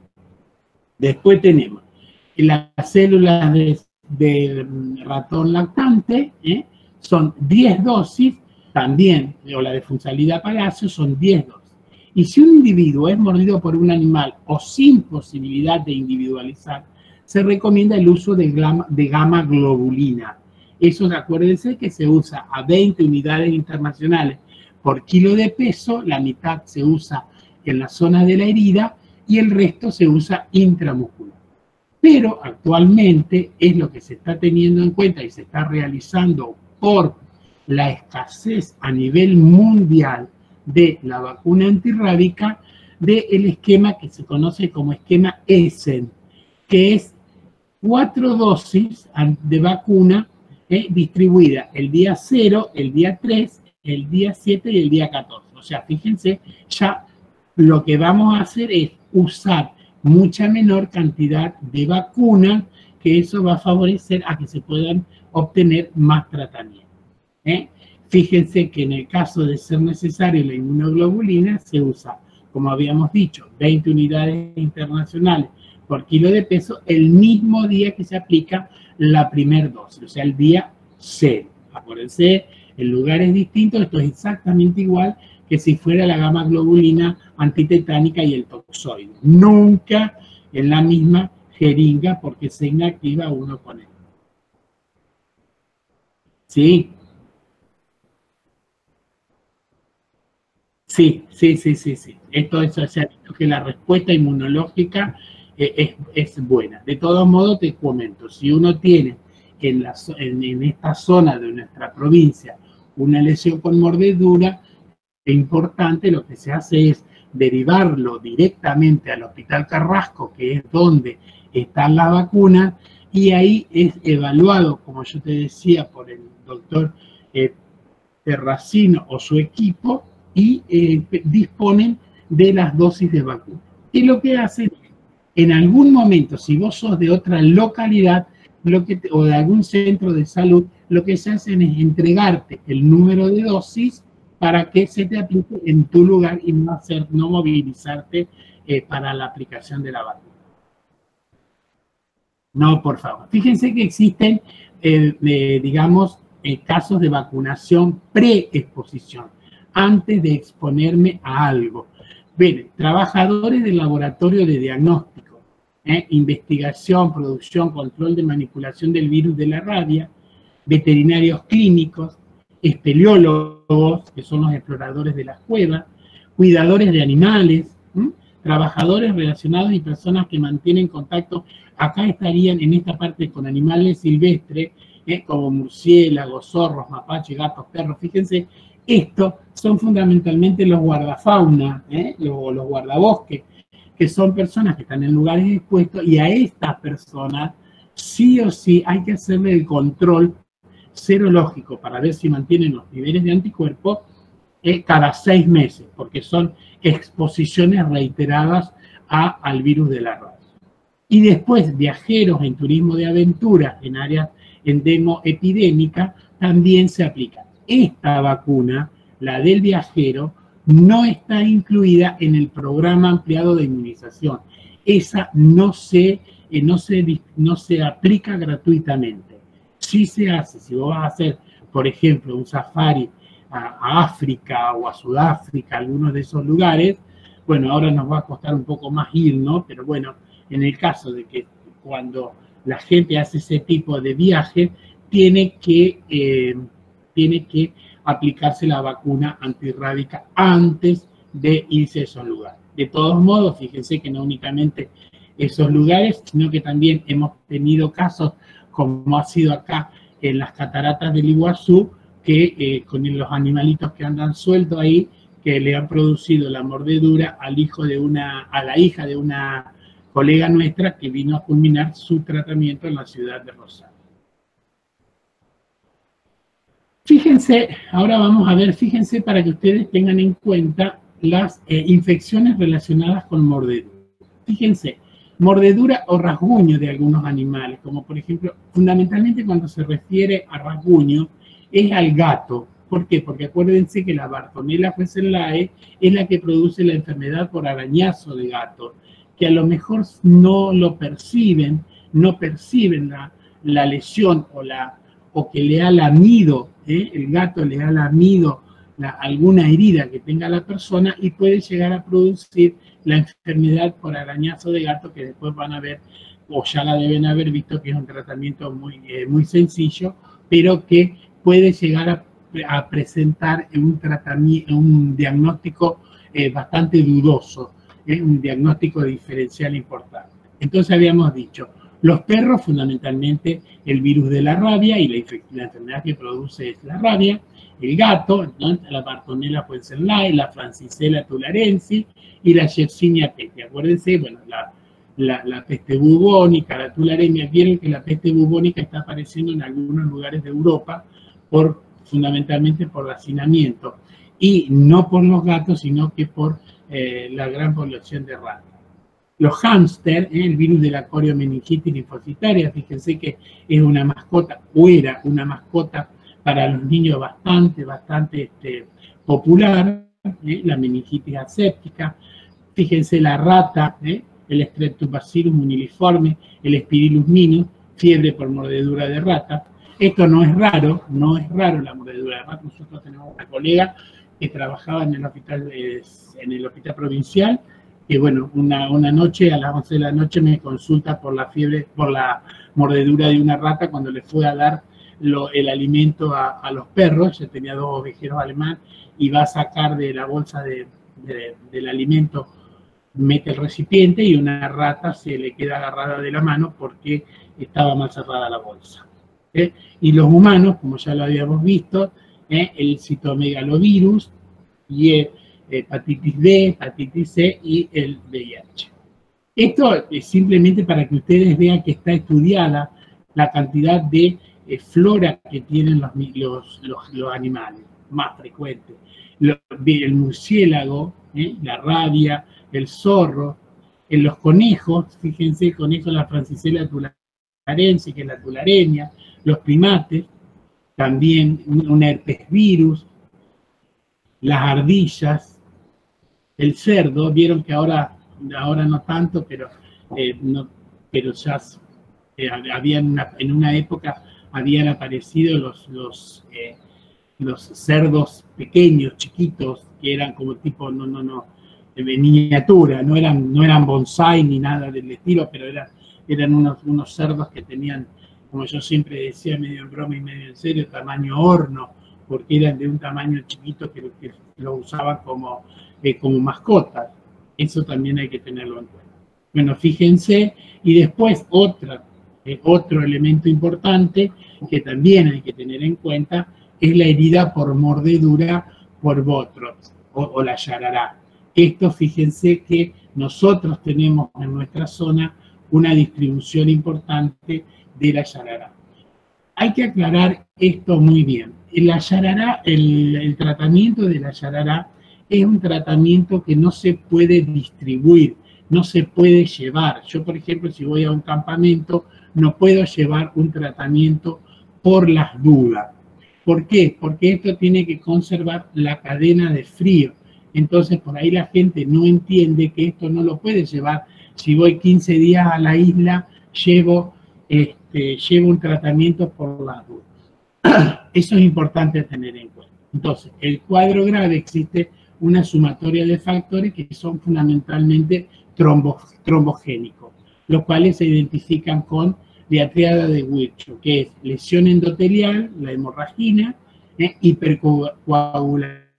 las células de ratón lactante, son 10 dosis, también, o la de Funsalida Palacio, son 10 dosis. Y si un individuo es mordido por un animal o sin posibilidad de individualizar, se recomienda el uso de gamma globulina. Eso, acuérdense que se usa a 20 unidades internacionales por kilo de peso, la mitad se usa en la zona de la herida y el resto se usa intramuscular. Pero actualmente es lo que se está teniendo en cuenta y se está realizando por la escasez a nivel mundial de la vacuna antirrábica, del esquema que se conoce como esquema ESEN, que es 4 dosis de vacuna distribuida el día 0, el día 3, el día 7 y el día 14. O sea, fíjense, ya lo que vamos a hacer es usar mucha menor cantidad de vacuna, que eso va a favorecer a que se puedan obtener más tratamientos. Fíjense que en el caso de ser necesario la inmunoglobulina se usa, como habíamos dicho, 20 unidades internacionales por kilo de peso el mismo día que se aplica la primera dosis, o sea, el día 0. Acuérdense, el lugar es distinto, esto es exactamente igual que si fuera la gamma globulina antitetánica y el toxoide. Nunca en la misma jeringa porque se inactiva uno con él. ¿Sí? Sí. Esto es, o sea, que la respuesta inmunológica es buena. De todos modos, te comento, si uno tiene en esta zona de nuestra provincia una lesión con mordedura, es importante, lo que se hace es derivarlo directamente al Hospital Carrasco, que es donde está la vacuna, y ahí es evaluado, como yo te decía, por el doctor Terracino o su equipo, y disponen de las dosis de vacuna. Y lo que hacen, en algún momento, si vos sos de otra localidad o de algún centro de salud, lo que se hacen es entregarte el número de dosis para que se te aplique en tu lugar y no movilizarte para la aplicación de la vacuna. No, por favor. Fíjense que existen, digamos, casos de vacunación pre-exposición, antes de exponerme a algo. Ven, trabajadores del laboratorio de diagnóstico, investigación, producción, control de manipulación del virus de la rabia, veterinarios clínicos, espeleólogos, que son los exploradores de las cuevas, cuidadores de animales, trabajadores relacionados y personas que mantienen contacto. Acá estarían en esta parte con animales silvestres, como murciélagos, zorros, mapaches, gatos, perros. Fíjense, estos son fundamentalmente los guardafauna, los guardabosques, que son personas que están en lugares expuestos, y a estas personas sí o sí hay que hacerle el control serológico para ver si mantienen los niveles de anticuerpos cada 6 meses, porque son exposiciones reiteradas al virus de la rabia. Y después, viajeros en turismo de aventura en áreas endemo-epidémicas, también se aplica. Esta vacuna, la del viajero, no está incluida en el programa ampliado de inmunización. Esa no se aplica gratuitamente. Sí se hace, si vos vas a hacer, por ejemplo, un safari a África o a Sudáfrica, algunos de esos lugares, bueno, ahora nos va a costar un poco más ir, ¿no? Pero bueno, en el caso de que cuando la gente hace ese tipo de viaje, tiene que aplicarse la vacuna antirrábica antes de irse a esos lugares. De todos modos, fíjense que no únicamente esos lugares, sino que también hemos tenido casos, como ha sido acá en las cataratas del Iguazú, que con los animalitos que andan sueltos ahí, que le han producido la mordedura a la hija de una colega nuestra que vino a culminar su tratamiento en la ciudad de Rosario. Fíjense, ahora vamos a ver, fíjense para que ustedes tengan en cuenta las infecciones relacionadas con mordedura. Fíjense, mordedura o rasguño de algunos animales, como por ejemplo, fundamentalmente cuando se refiere a rasguño, es al gato. ¿Por qué? Porque acuérdense que la Bartonella Weissenlae es la que produce la enfermedad por arañazo de gato, que a lo mejor no lo perciben, no perciben la lesión o que le ha lamido, el gato le ha lamido alguna herida que tenga la persona y puede llegar a producir la enfermedad por arañazo de gato, que después van a ver, o ya la deben haber visto, que es un tratamiento muy sencillo, pero que puede llegar a presentar un diagnóstico bastante dudoso, un diagnóstico diferencial importante. Entonces habíamos dicho, los perros fundamentalmente el virus de la rabia y la enfermedad que produce es la rabia, el gato, ¿no? La Bartonella Weissenlae, la Francisella tularensis y la Yersinia pestis. Acuérdense, bueno, la peste bubónica, la tularemia, vieron que la peste bubónica está apareciendo en algunos lugares de Europa fundamentalmente por el hacinamiento, y no por los gatos, sino que por la gran población de ratas. Los hámster, el virus de la coriomeningitis linfocitaria, fíjense que es una mascota, o era una mascota para los niños bastante popular, la meningitis aséptica. Fíjense la rata, el Streptobacillus moniliforme, el Spirillus minus, fiebre por mordedura de rata. Esto no es raro la mordedura de rata. Nosotros tenemos una colega que trabajaba en el hospital provincial, que bueno, una noche a las 11 de la noche me consulta por la mordedura de una rata cuando le fue a dar el alimento a los perros. Yo tenía 2 ovejeros alemán y va a sacar de la bolsa del alimento, mete el recipiente y una rata se le queda agarrada de la mano porque estaba mal cerrada la bolsa. Y los humanos, como ya lo habíamos visto, el citomegalovirus y hepatitis B, hepatitis C y el VIH. Esto es simplemente para que ustedes vean que está estudiada la cantidad de flora que tienen los animales, más frecuentes. El murciélago, la rabia, el zorro, en los conejos, fíjense, el conejo, la Francisella tularensis, que es la tularemia, los primates, también un herpes virus, las ardillas, el cerdo. Vieron que ahora no tanto, pero ya en una época habían aparecido los cerdos pequeños, chiquitos, que eran como tipo, de miniatura, no eran bonsai ni nada del estilo, pero eran unos cerdos que tenían, como yo siempre decía, medio en broma y medio en serio, tamaño horno, porque eran de un tamaño chiquito que lo usaban como mascotas. Eso también hay que tenerlo en cuenta. Bueno, fíjense, y después otro elemento importante que también hay que tener en cuenta es la herida por mordedura por botrops o la yarará. Esto, fíjense que nosotros tenemos en nuestra zona una distribución importante de la yarará. Hay que aclarar esto muy bien. La yarará, el tratamiento de la yarará es un tratamiento que no se puede distribuir, no se puede llevar. Yo, por ejemplo, si voy a un campamento, no puedo llevar un tratamiento por las dudas. ¿Por qué? Porque esto tiene que conservar la cadena de frío. Entonces, por ahí la gente no entiende que esto no lo puede llevar. Si voy 15 días a la isla, llevo un tratamiento por las dudas. Eso es importante tener en cuenta. Entonces, el cuadro grave, existe una sumatoria de factores que son fundamentalmente trombogénicos, los cuales se identifican con la triada de Virchow, que es lesión endotelial, la hemorragina, hipercoagulación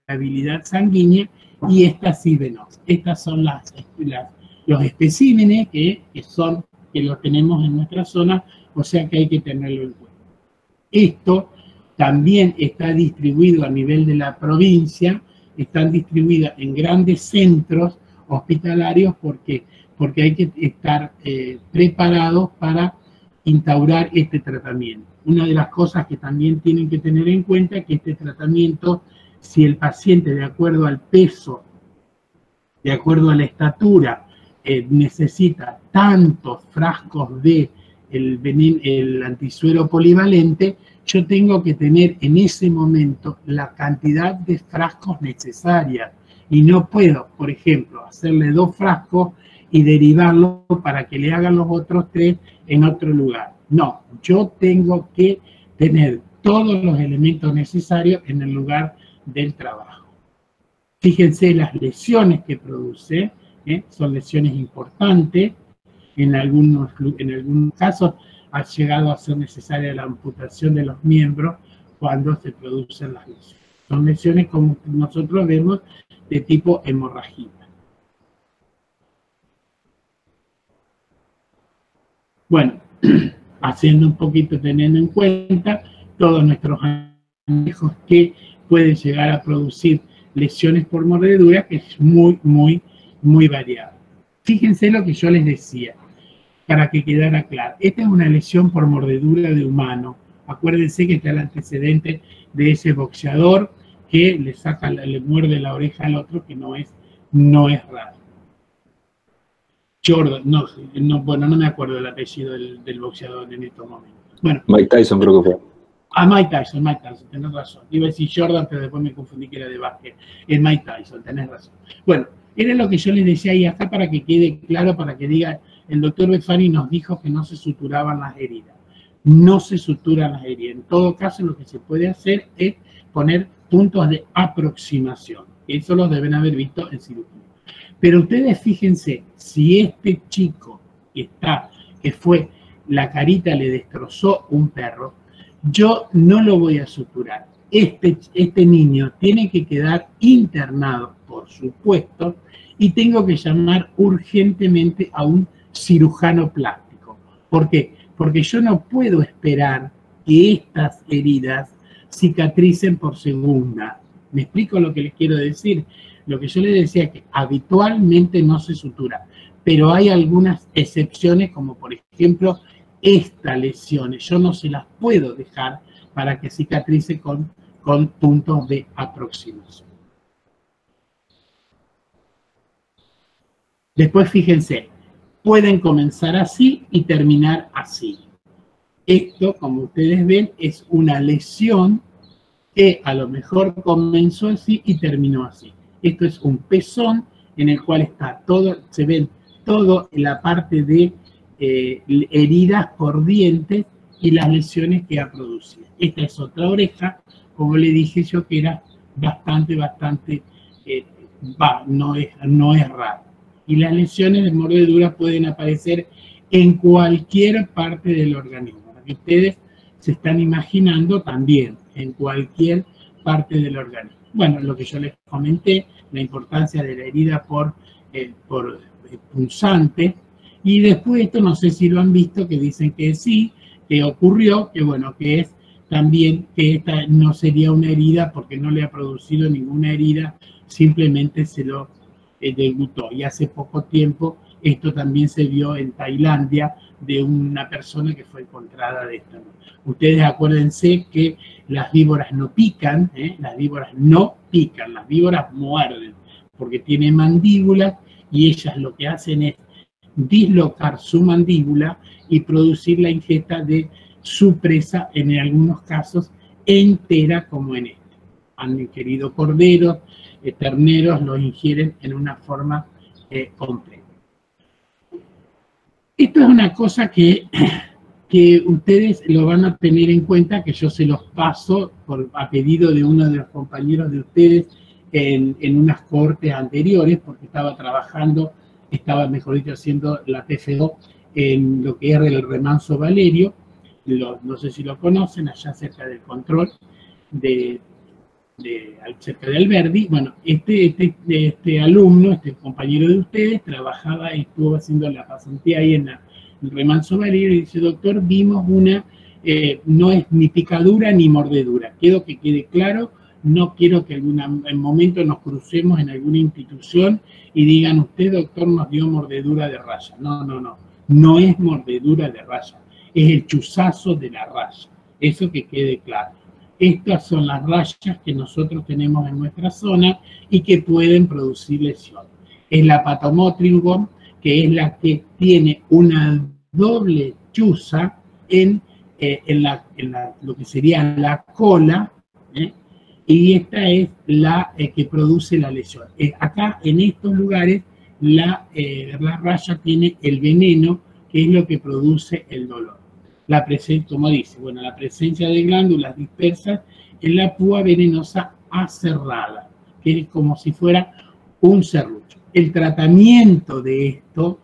permeabilidad sanguínea y esta sí venosa. Estas son los especímenes que los tenemos en nuestra zona, o sea que hay que tenerlo en cuenta. Esto también está distribuido a nivel de la provincia, están distribuidas en grandes centros hospitalarios porque hay que estar preparados para instaurar este tratamiento. Una de las cosas que también tienen que tener en cuenta es que este tratamiento, si el paciente de acuerdo al peso, de acuerdo a la estatura, necesita tantos frascos de el antisuero polivalente, yo tengo que tener en ese momento la cantidad de frascos necesarias y no puedo, por ejemplo, hacerle 2 frascos y derivarlo para que le hagan los otros 3 en otro lugar. No, yo tengo que tener todos los elementos necesarios en el lugar del trabajo. Fíjense las lesiones que produce, son lesiones importantes, en algunos casos ha llegado a ser necesaria la amputación de los miembros cuando se producen las lesiones. Son lesiones, como nosotros vemos, de tipo hemorragia. Bueno, haciendo un poquito, teniendo en cuenta todos nuestros anejos que pueden llegar a producir lesiones por mordedura, que es muy, muy, muy variado. Fíjense lo que yo les decía, para que quedara claro. Esta es una lesión por mordedura de humano. Acuérdense que está el antecedente de ese boxeador que le muerde la oreja al otro, que no es raro. Jordan, bueno, no me acuerdo el apellido del boxeador en estos momentos. Bueno, Mike Tyson creo que fue. Mike Tyson, tenés razón. Iba a decir Jordan, pero después me confundí que era de básquet. Es Mike Tyson, tenés razón. Bueno, era lo que yo les decía ahí acá para que quede claro, para que diga, el doctor Befani nos dijo que no se suturaban las heridas. No se suturan las heridas. En todo caso, lo que se puede hacer es poner puntos de aproximación. Eso los deben haber visto en cirugía. Pero ustedes fíjense, si este chico que fue, la carita le destrozó un perro, yo no lo voy a suturar. Este niño tiene que quedar internado, por supuesto, y tengo que llamar urgentemente a un cirujano plástico. ¿Por qué? Porque yo no puedo esperar que estas heridas cicatricen por segunda. ¿Me explico lo que les quiero decir? Lo que yo les decía es que habitualmente no se sutura, pero hay algunas excepciones, como por ejemplo estas lesiones. Yo no se las puedo dejar para que cicatrice con puntos de aproximación. Después fíjense, pueden comenzar así y terminar así. Esto, como ustedes ven, es una lesión que a lo mejor comenzó así y terminó así. Esto es un pezón en el cual está todo, se ven todo en la parte de heridas por dientes y las lesiones que ha producido. Esta es otra oreja, como le dije yo, que era bastante, no es raro. Y las lesiones de mordedura pueden aparecer en cualquier parte del organismo. Lo que ustedes se están imaginando también, en cualquier parte del organismo. Bueno, lo que yo les comenté, la importancia de la herida por punzante, y después esto no sé si lo han visto, que dicen que sí, que ocurrió, que bueno, que es también que esta no sería una herida porque no le ha producido ninguna herida, simplemente se lo degutó. Y hace poco tiempo esto también se vio en Tailandia de una persona que fue encontrada de esta. Ustedes acuérdense que las víboras no pican, las víboras no pican, las víboras muerden, porque tienen mandíbulas y ellas lo que hacen es dislocar su mandíbula y producir la ingesta de su presa, en algunos casos entera, como en este. Han ingerido corderos, terneros, los ingieren en una forma completa. Esto es una cosa que ustedes lo van a tener en cuenta, que yo se los paso a pedido de uno de los compañeros de ustedes en unas cohortes anteriores, porque estaba trabajando, mejor dicho, haciendo la TFO en lo que es el Remanso Valerio, no sé si lo conocen, allá cerca del control de cerca de Alberdi. Bueno, este alumno, este compañero de ustedes, trabajaba y estuvo haciendo la pasantía ahí en el Remanso Valero y dice, doctor, vimos una, no es ni picadura ni mordedura. Quiero que quede claro, no quiero que en momento nos crucemos en alguna institución y digan, usted, doctor, nos dio mordedura de raya. No, no, no, no es mordedura de raya, es el chuzazo de la raya. Eso que quede claro. Estas son las rayas que nosotros tenemos en nuestra zona y que pueden producir lesión. Es la patomotringón, que es la que tiene una doble chuza en lo que sería la cola, y esta es la que produce la lesión. Acá, en estos lugares, la raya tiene el veneno, que es lo que produce el dolor. La presencia, como dice, bueno, la presencia de glándulas dispersas en la púa venenosa aserrada, que es como si fuera un serrucho. El tratamiento de esto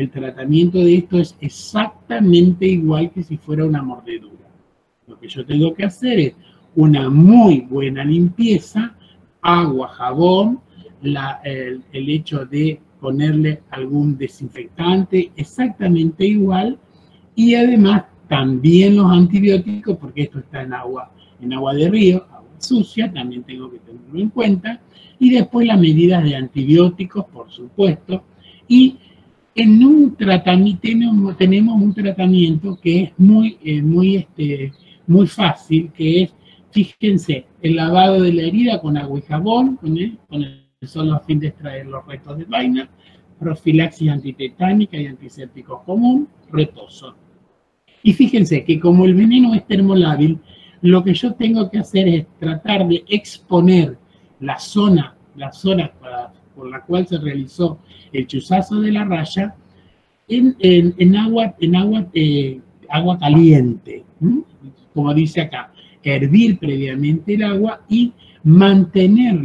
es exactamente igual que si fuera una mordedura. Lo que yo tengo que hacer es una muy buena limpieza, agua, jabón, el hecho de ponerle algún desinfectante, exactamente igual, y además también los antibióticos, porque esto está en agua de río, agua sucia, también tengo que tenerlo en cuenta, y después las medidas de antibióticos, por supuesto, y en un tratamiento, tenemos un tratamiento que es muy fácil, que es, fíjense, el lavado de la herida con agua y jabón, con el solo a fin de extraer los restos de vaina, profilaxis antitetánica y antiséptico común, reposo. Y fíjense que como el veneno es termolábil, lo que yo tengo que hacer es tratar de exponer la zona por la cual se realizó el chuzazo de la raya en agua caliente, como dice acá, hervir previamente el agua y mantener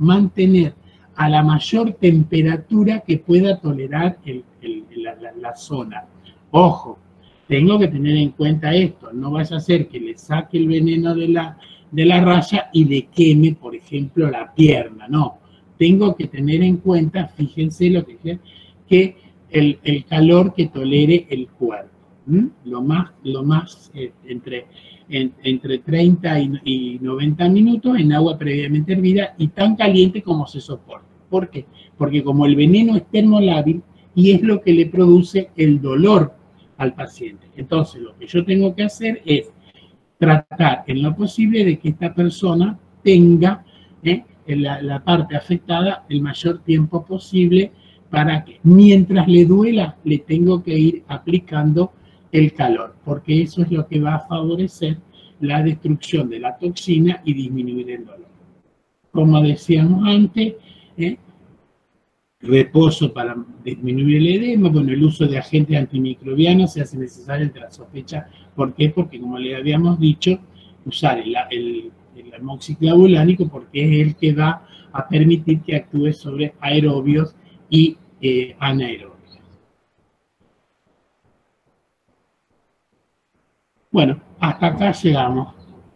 a la mayor temperatura que pueda tolerar la zona. Ojo, tengo que tener en cuenta esto, no vaya a ser que le saque el veneno de la raya y le queme, por ejemplo, la pierna, no. Tengo que tener en cuenta, fíjense lo que el calor que tolere el cuerpo. Lo más entre 30 y 90 minutos en agua previamente hervida y tan caliente como se soporte. ¿Por qué? Porque como el veneno es termolábil y es lo que le produce el dolor al paciente. Entonces, lo que yo tengo que hacer es tratar en lo posible de que esta persona tenga la parte afectada el mayor tiempo posible para que mientras le duela le tengo que ir aplicando el calor, porque eso es lo que va a favorecer la destrucción de la toxina y disminuir el dolor. Como decíamos antes, reposo para disminuir el edema, bueno, el uso de agentes antimicrobianos se hace necesario ante la sospecha. ¿Por qué? Porque como le habíamos dicho, usar el amoxiclavulánico porque es el que va a permitir que actúe sobre aerobios y anaerobios. Bueno, hasta acá llegamos.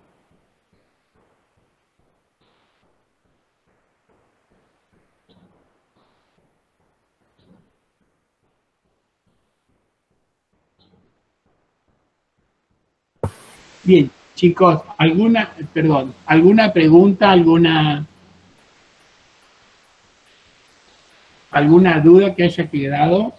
Bien, chicos, ¿alguna pregunta, alguna duda que haya quedado?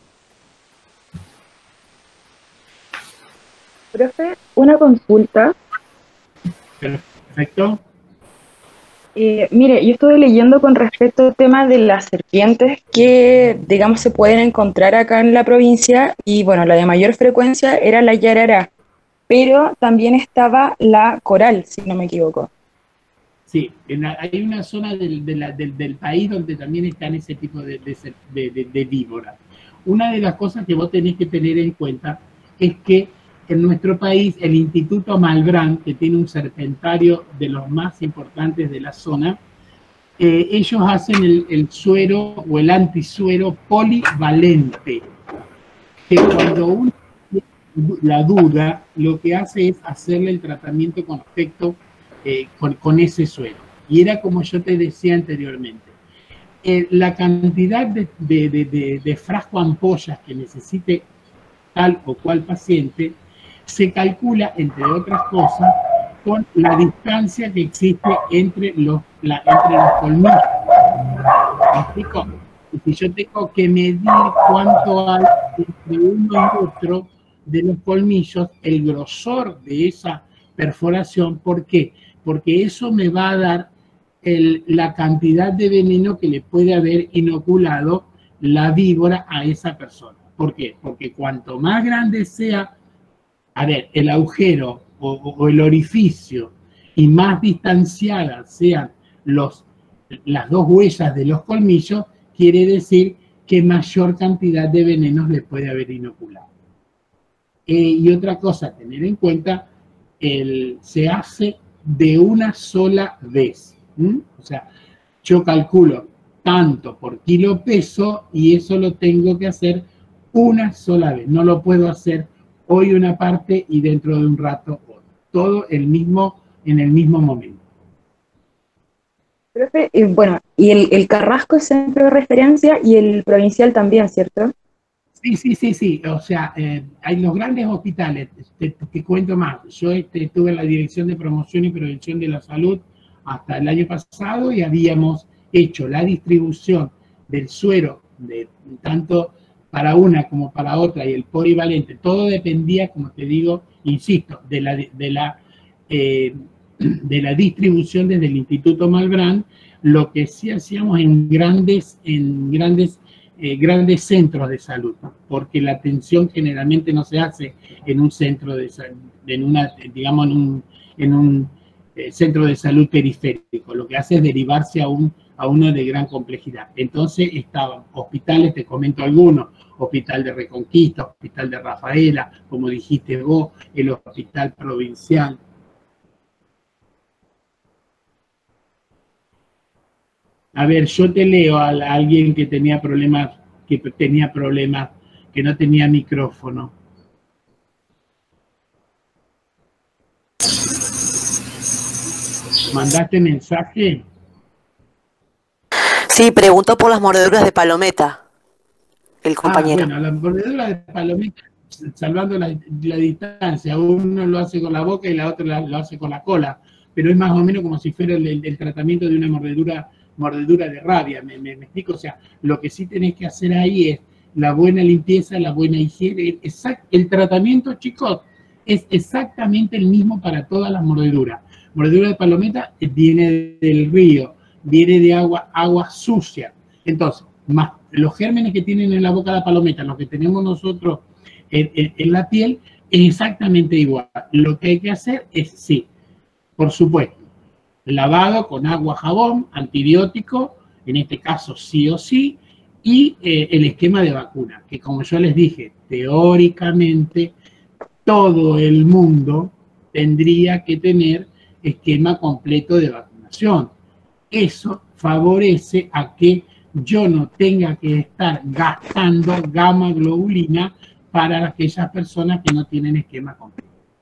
Profe, una consulta. Perfecto. Mire, yo estuve leyendo con respecto al tema de las serpientes que, digamos, se pueden encontrar acá en la provincia y, bueno, la de mayor frecuencia era la yarará, pero también estaba la coral, si no me equivoco. Sí, hay una zona del país donde también están ese tipo de víboras. Una de las cosas que vos tenés que tener en cuenta es que en nuestro país el Instituto Malbrán, que tiene un serpentario de los más importantes de la zona, ellos hacen el suero o el antisuero polivalente, que cuando uno tiene la duda, lo que hace es hacerle el tratamiento con respecto con ese suero. Y era como yo te decía anteriormente, la cantidad de frasco ampollas que necesite tal o cual paciente se calcula, entre otras cosas, con la distancia que existe entre los colmillos. ¿Me explico? Y si yo tengo que medir cuánto hay entre uno y otro de los colmillos, el grosor de esa perforación, ¿por qué? Porque eso me va a dar la cantidad de veneno que le puede haber inoculado la víbora a esa persona. ¿Por qué? Porque cuanto más grande sea, el agujero o el orificio y más distanciadas sean las dos huellas de los colmillos, quiere decir que mayor cantidad de venenos le puede haber inoculado. Y otra cosa a tener en cuenta, se hace de una sola vez. O sea, yo calculo tanto por kilo peso y eso lo tengo que hacer una sola vez. No lo puedo hacer hoy una parte y dentro de un rato otra. Todo en el mismo momento. Profe, bueno, y el Carrasco es centro de referencia y el provincial también, ¿cierto? Sí. O sea, hay los grandes hospitales, te cuento más. Yo estuve en la Dirección de Promoción y Prevención de la Salud hasta el año pasado y habíamos hecho la distribución del suero, tanto para una como para otra, y el polivalente. Todo dependía, como te digo, insisto, de la distribución desde el Instituto Malbrán. Lo que sí hacíamos en grandes centros de salud, porque la atención generalmente no se hace en un centro de salud, en un centro de salud periférico. Lo que hace es derivarse a uno de gran complejidad. Entonces estaban hospitales, te comento algunos: Hospital de Reconquista, Hospital de Rafaela, como dijiste vos, el Hospital Provincial. A ver, yo te leo a alguien que tenía problemas, que no tenía micrófono. ¿Mandaste mensaje? Sí, preguntó por las mordeduras de palometa, el compañero. Bueno, la mordedura de palometa, salvando la distancia, uno lo hace con la boca y la otra lo hace con la cola, pero es más o menos como si fuera el tratamiento de una mordedura de rabia, ¿me explico? O sea, lo que sí tenés que hacer ahí es la buena limpieza, la buena higiene. El tratamiento, chicos, es exactamente el mismo para todas las mordeduras. Mordedura de palometa viene del río, viene de agua sucia. Entonces, más los gérmenes que tienen en la boca la palometa, los que tenemos nosotros en la piel, es exactamente igual. Lo que hay que hacer es, sí, por supuesto, lavado con agua, jabón, antibiótico, en este caso sí o sí, y el esquema de vacuna, que como yo les dije, teóricamente todo el mundo tendría que tener esquema completo de vacunación. Eso favorece a que yo no tenga que estar gastando gamma globulina para aquellas personas que no tienen esquema completo.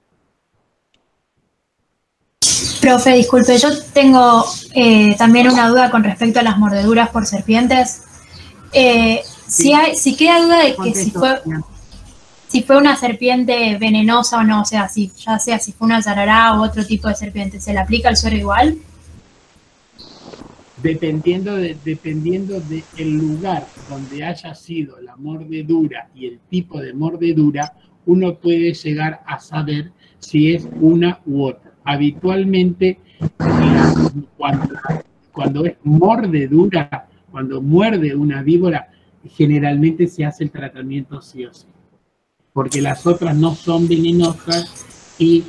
Profe, disculpe, yo tengo también una duda con respecto a las mordeduras por serpientes. Si queda duda de que si fue una serpiente venenosa o no, o sea, ya sea si fue una yarará o otro tipo de serpiente, ¿se le aplica el suero igual? Dependiendo del lugar donde haya sido la mordedura y el tipo de mordedura, uno puede llegar a saber si es una u otra. Habitualmente, cuando es mordedura, cuando muerde una víbora, generalmente se hace el tratamiento sí o sí, porque las otras no son venenosas y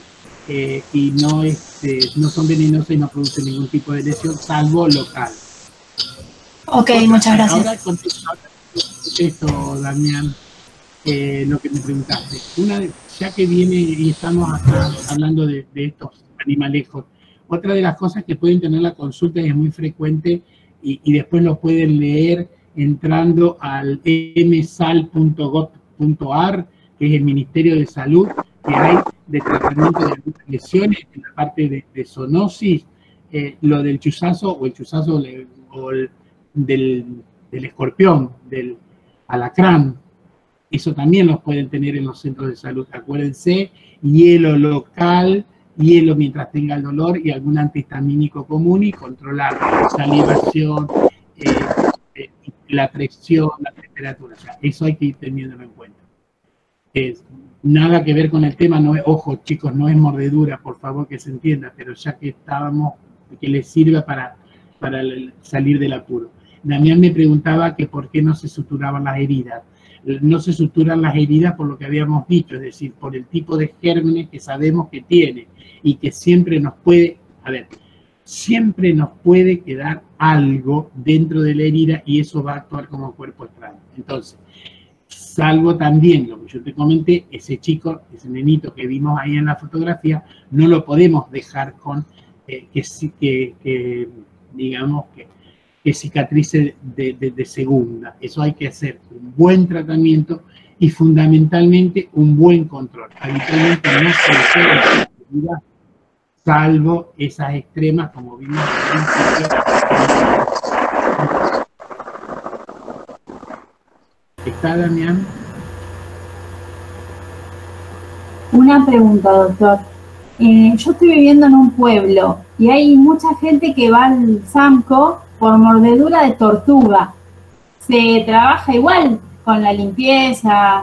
no son venenosas y no producen ningún tipo de lesión, salvo local. Ok, muchas gracias. Ahora contesto, Damián, lo que me preguntaste. Ya que viene y estamos acá hablando de estos animalejos, otra de las cosas que pueden tener la consulta y es muy frecuente y después lo pueden leer entrando al msal.gov.ar, que es el Ministerio de Salud, que hay de tratamiento de algunas lesiones en la parte de zoonosis, lo del chuzazo o el chuzazo del escorpión, del alacrán. Eso también los pueden tener en los centros de salud. Acuérdense, hielo local, hielo mientras tenga el dolor y algún antihistamínico común y controlar salivación, la presión, la temperatura. O sea, eso hay que ir teniéndolo en cuenta. Nada que ver con el tema, no es, ojo chicos, no es mordedura, por favor que se entienda, pero ya que estábamos, que les sirva para salir del apuro. Damián me preguntaba que por qué no se suturaban las heridas. No se suturan las heridas por lo que habíamos dicho, es decir, por el tipo de gérmenes que sabemos que tiene y que siempre nos puede, siempre nos puede quedar algo dentro de la herida y eso va a actuar como cuerpo extraño. Entonces, salvo también lo que yo te comenté, ese chico, ese nenito que vimos ahí en la fotografía, no lo podemos dejar con digamos que cicatrice de segunda. Eso hay que hacer un buen tratamiento y fundamentalmente un buen control. Habitualmente no se hace la salvo esas extremas como vimos al principio. ¿Está, Damián? Una pregunta, doctor. Yo estoy viviendo en un pueblo y hay mucha gente que va al Samco por mordedura de tortuga. ¿Se trabaja igual con la limpieza?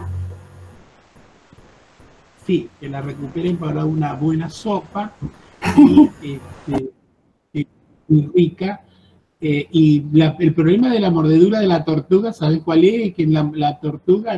Sí, que la recuperen para una buena sopa muy rica. Y el problema de la mordedura de la tortuga, ¿sabes cuál es? Que la tortuga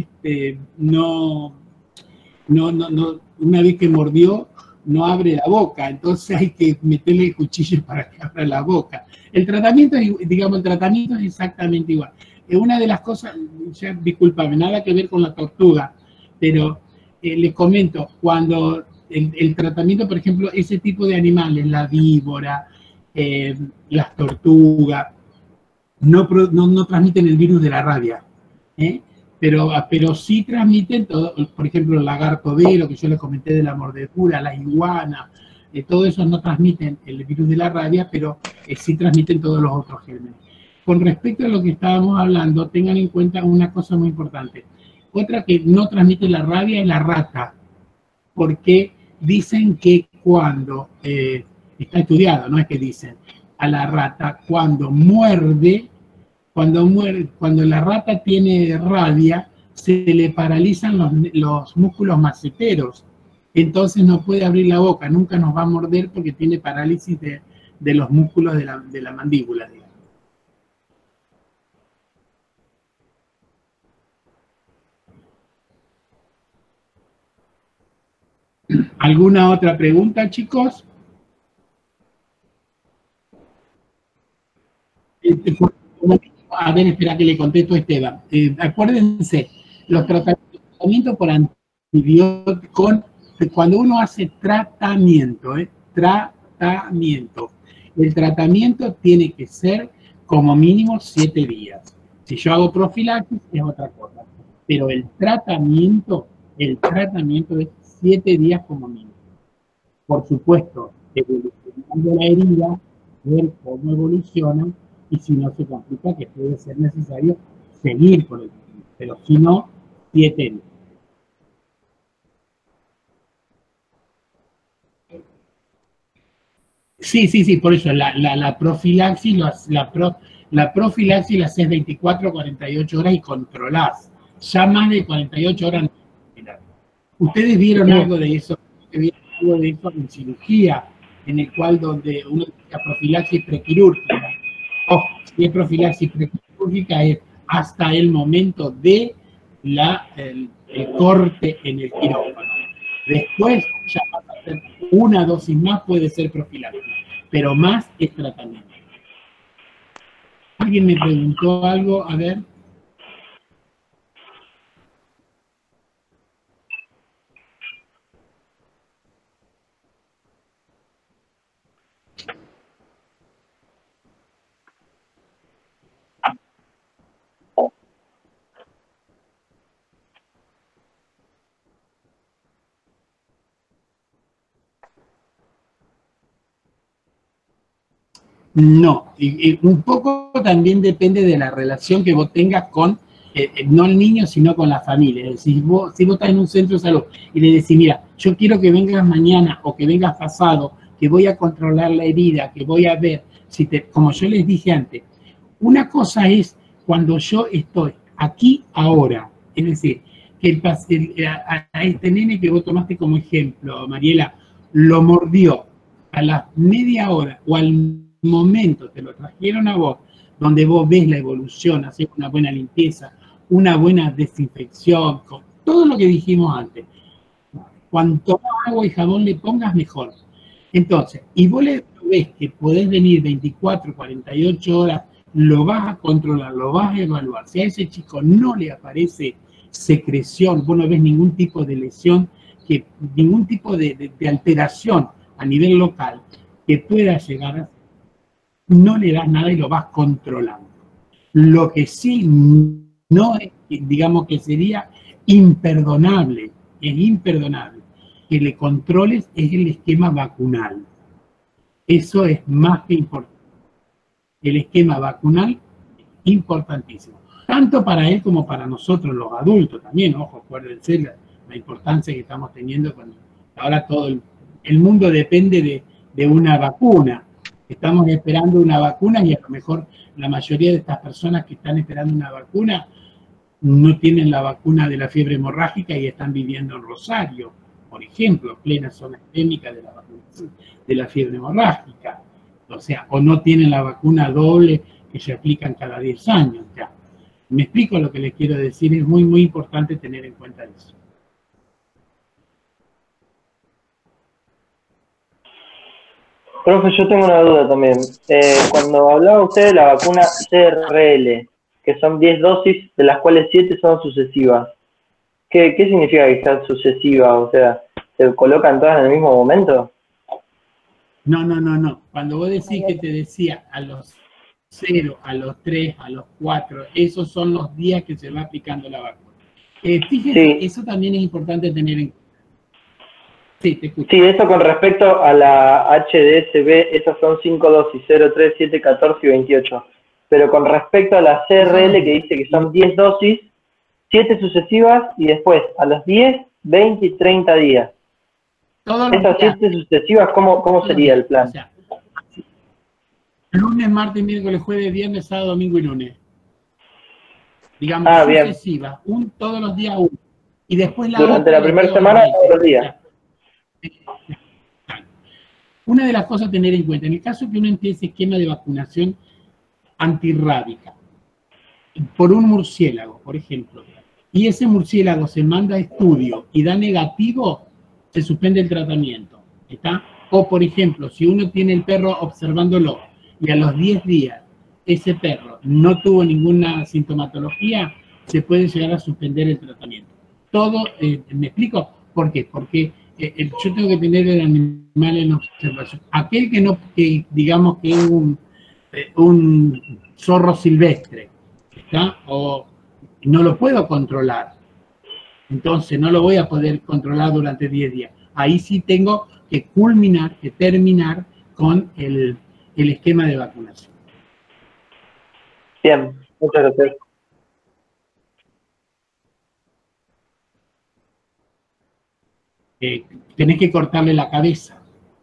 una vez que mordió, no abre la boca, entonces hay que meterle el cuchillo para que abra la boca. El tratamiento, digamos, el tratamiento es exactamente igual. Una de las cosas, ya, discúlpame, nada que ver con la tortuga, pero les comento, cuando el tratamiento, por ejemplo, ese tipo de animales, la víbora, las tortugas, no transmiten el virus de la rabia, pero sí transmiten todo, por ejemplo, el lagarto lo que yo les comenté de la mordedura, la iguana, todo eso no transmiten el virus de la rabia, pero sí transmiten todos los otros gérmenes. Con respecto a lo que estábamos hablando, tengan en cuenta una cosa muy importante. Otra que no transmite la rabia es la rata, porque dicen que cuando, está estudiado, no es que dicen, a la rata cuando muerde, cuando la rata tiene rabia, se le paralizan los músculos maceteros, entonces no puede abrir la boca, nunca nos va a morder porque tiene parálisis de los músculos de la mandíbula, digamos. ¿Alguna otra pregunta, chicos? A ver, espera que le contesto a Esteban. Acuérdense, los tratamientos por antibióticos, cuando uno hace tratamiento, tratamiento, el tratamiento tiene que ser como mínimo 7 días. Si yo hago profilaxis es otra cosa, pero el tratamiento es 7 días como mínimo. Por supuesto, evolucionando la herida, ver cómo evoluciona y si no se complica, que puede ser necesario seguir con el tratamiento, pero si no, 7 días. Sí, por eso la profilaxis, la profilaxis la haces 24 o 48 horas y controlás. Ya más de 48 horas no. Ustedes vieron algo de eso, en cirugía, en el cual donde uno tiene profilaxis prequirúrgica. Si es profilaxis prequirúrgica es hasta el momento de el corte en el quirófano. Después ya pasa a ser una dosis más, puede ser profilaxis, pero más es tratamiento. ¿Alguien me preguntó algo? A ver. No, y un poco también depende de la relación que vos tengas con, no el niño, sino con la familia. Es decir, si vos estás en un centro de salud y le decís, mira, yo quiero que vengas mañana o que vengas pasado, que voy a controlar la herida, que voy a ver, como yo les dije antes, una cosa es cuando yo estoy aquí ahora, es decir, que a este nene que vos tomaste como ejemplo, Mariela, lo mordió a la media hora o al momento te lo trajeron a vos, donde vos ves la evolución, haces una buena limpieza, una buena desinfección, con todo lo que dijimos antes. Cuanto más agua y jabón le pongas, mejor. Entonces, y vos le ves que podés venir 24, 48 horas, lo vas a controlar, lo vas a evaluar. Si a ese chico no le aparece secreción, vos no ves ningún tipo de lesión, ningún tipo de alteración a nivel local que pueda llegar a, no le das nada y lo vas controlando. Lo que sí no es, digamos que sería imperdonable, es imperdonable que le controles es el esquema vacunal. Eso es más que importante. El esquema vacunal, importantísimo. Tanto para él como para nosotros, los adultos también. Ojo, acuérdense la importancia que estamos teniendo cuando ahora todo el mundo depende de una vacuna. Estamos esperando una vacuna y a lo mejor la mayoría de estas personas que están esperando una vacuna no tienen la vacuna de la fiebre hemorrágica y están viviendo en Rosario, por ejemplo, plena zona endémica de la fiebre hemorrágica. O sea, o no tienen la vacuna doble que se aplican cada 10 años. Ya. Me explico lo que les quiero decir, es muy, muy importante tener en cuenta eso. Profe, yo tengo una duda también. Cuando hablaba usted de la vacuna CRL, que son 10 dosis, de las cuales 7 son sucesivas, ¿qué significa que sean sucesivas? O sea, ¿se colocan todas en el mismo momento? No. Cuando vos decís que te decía a los 0, a los 3, a los 4, esos son los días que se va aplicando la vacuna. Fíjese, sí. Eso también es importante tener en cuenta. Sí, te escucho. Sí, eso con respecto a la HDSB, esas son 5 dosis, 0, 3, 7, 14 y 28. Pero con respecto a la CRL, que dice que son 10 dosis, 7 sucesivas y después a los 10, 20 y 30 días. Estas 7 sucesivas, ¿cómo sería el plan? O sea, lunes, martes, miércoles, jueves, viernes, sábado, domingo y lunes. Digamos, sucesivas, todos los días uno. Y después durante la primera semana, todos los días. Una de las cosas a tener en cuenta, en el caso que uno empiece esquema de vacunación antirrábica por un murciélago, por ejemplo, y ese murciélago se manda a estudio y da negativo, se suspende el tratamiento, ¿está? O, por ejemplo, si uno tiene el perro observándolo y a los 10 días ese perro no tuvo ninguna sintomatología, se puede llegar a suspender el tratamiento. Todo, ¿me explico? ¿Por qué? Porque yo tengo que tener el animal en observación. Aquel que digamos que es un zorro silvestre, ¿está? O no lo puedo controlar. Entonces no lo voy a poder controlar durante 10 días. Ahí sí tengo que terminar con el esquema de vacunación. Bien, muchas gracias. Tenés que cortarle la cabeza.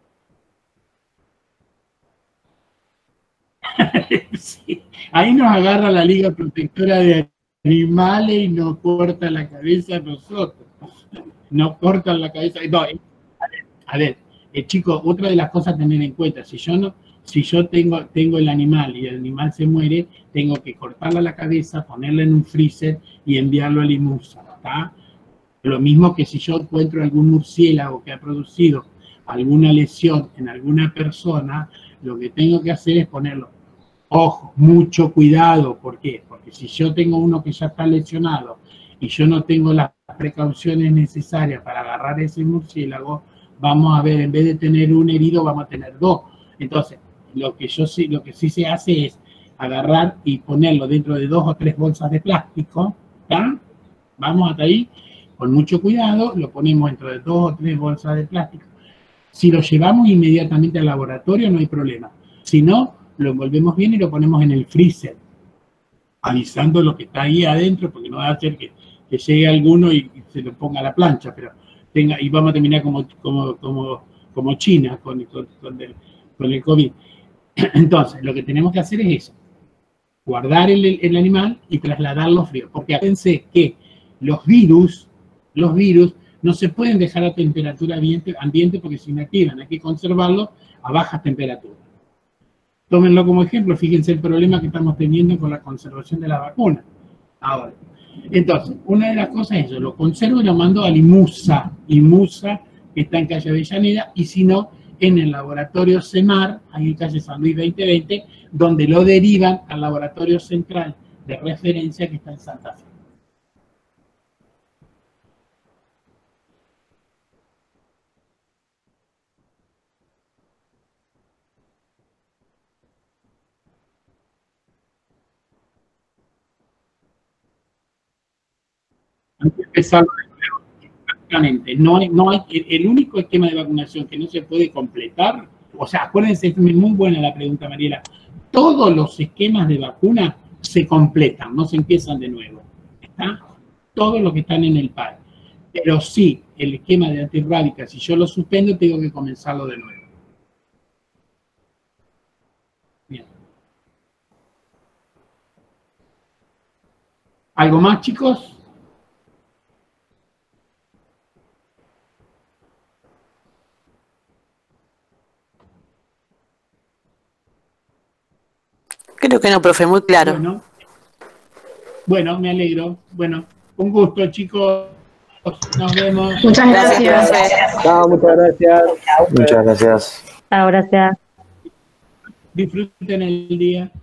Sí. Ahí nos agarra la Liga Protectora de Animales y nos corta la cabeza a nosotros. Nos cortan la cabeza. No, a ver, chicos, otra de las cosas a tener en cuenta, si yo tengo el animal y el animal se muere, tengo que cortarle la cabeza, ponerle en un freezer y enviarlo a Limusa, ¿está? Lo mismo que si yo encuentro algún murciélago que ha producido alguna lesión en alguna persona, lo que tengo que hacer es ponerlo. Ojo, mucho cuidado. ¿Por qué? Porque si yo tengo uno que ya está lesionado y yo no tengo las precauciones necesarias para agarrar ese murciélago, vamos a ver, en vez de tener un herido, vamos a tener 2. Entonces, lo que sí se hace es agarrar y ponerlo dentro de 2 o 3 bolsas de plástico, ¿está? Vamos hasta ahí. Con mucho cuidado, lo ponemos dentro de 2 o 3 bolsas de plástico. Si lo llevamos inmediatamente al laboratorio, no hay problema. Si no, lo envolvemos bien y lo ponemos en el freezer, avisando lo que está ahí adentro, porque no va a hacer que llegue alguno y se lo ponga a la plancha, pero y vamos a terminar como China con el COVID. Entonces, lo que tenemos que hacer es eso, guardar el animal y trasladarlo frío, porque acuérdense que los virus no se pueden dejar a temperatura ambiente porque se inactivan, hay que conservarlos a bajas temperaturas. Tómenlo como ejemplo, fíjense el problema que estamos teniendo con la conservación de la vacuna. Ahora, entonces, una de las cosas es eso, lo conservo y lo mando al IMUSA, que está en calle Avellaneda, y si no, en el laboratorio CEMAR, ahí en calle San Luis 2020, donde lo derivan al laboratorio central de referencia que está en Santa Fe. Antes de empezar, no hay, el único esquema de vacunación que no se puede completar, o sea, acuérdense, es muy buena la pregunta, Mariela, todos los esquemas de vacuna se completan, no se empiezan de nuevo, ¿está? Todos los que están en el PAE, pero sí, el esquema de antirrábica, si yo lo suspendo, tengo que comenzarlo de nuevo. Bien. ¿Algo más, chicos? Creo que no, profe, muy claro. Bueno, me alegro. Bueno, un gusto, chicos. Nos vemos. Muchas gracias. No, muchas gracias. Muchas gracias. Ahora sea. Disfruten el día.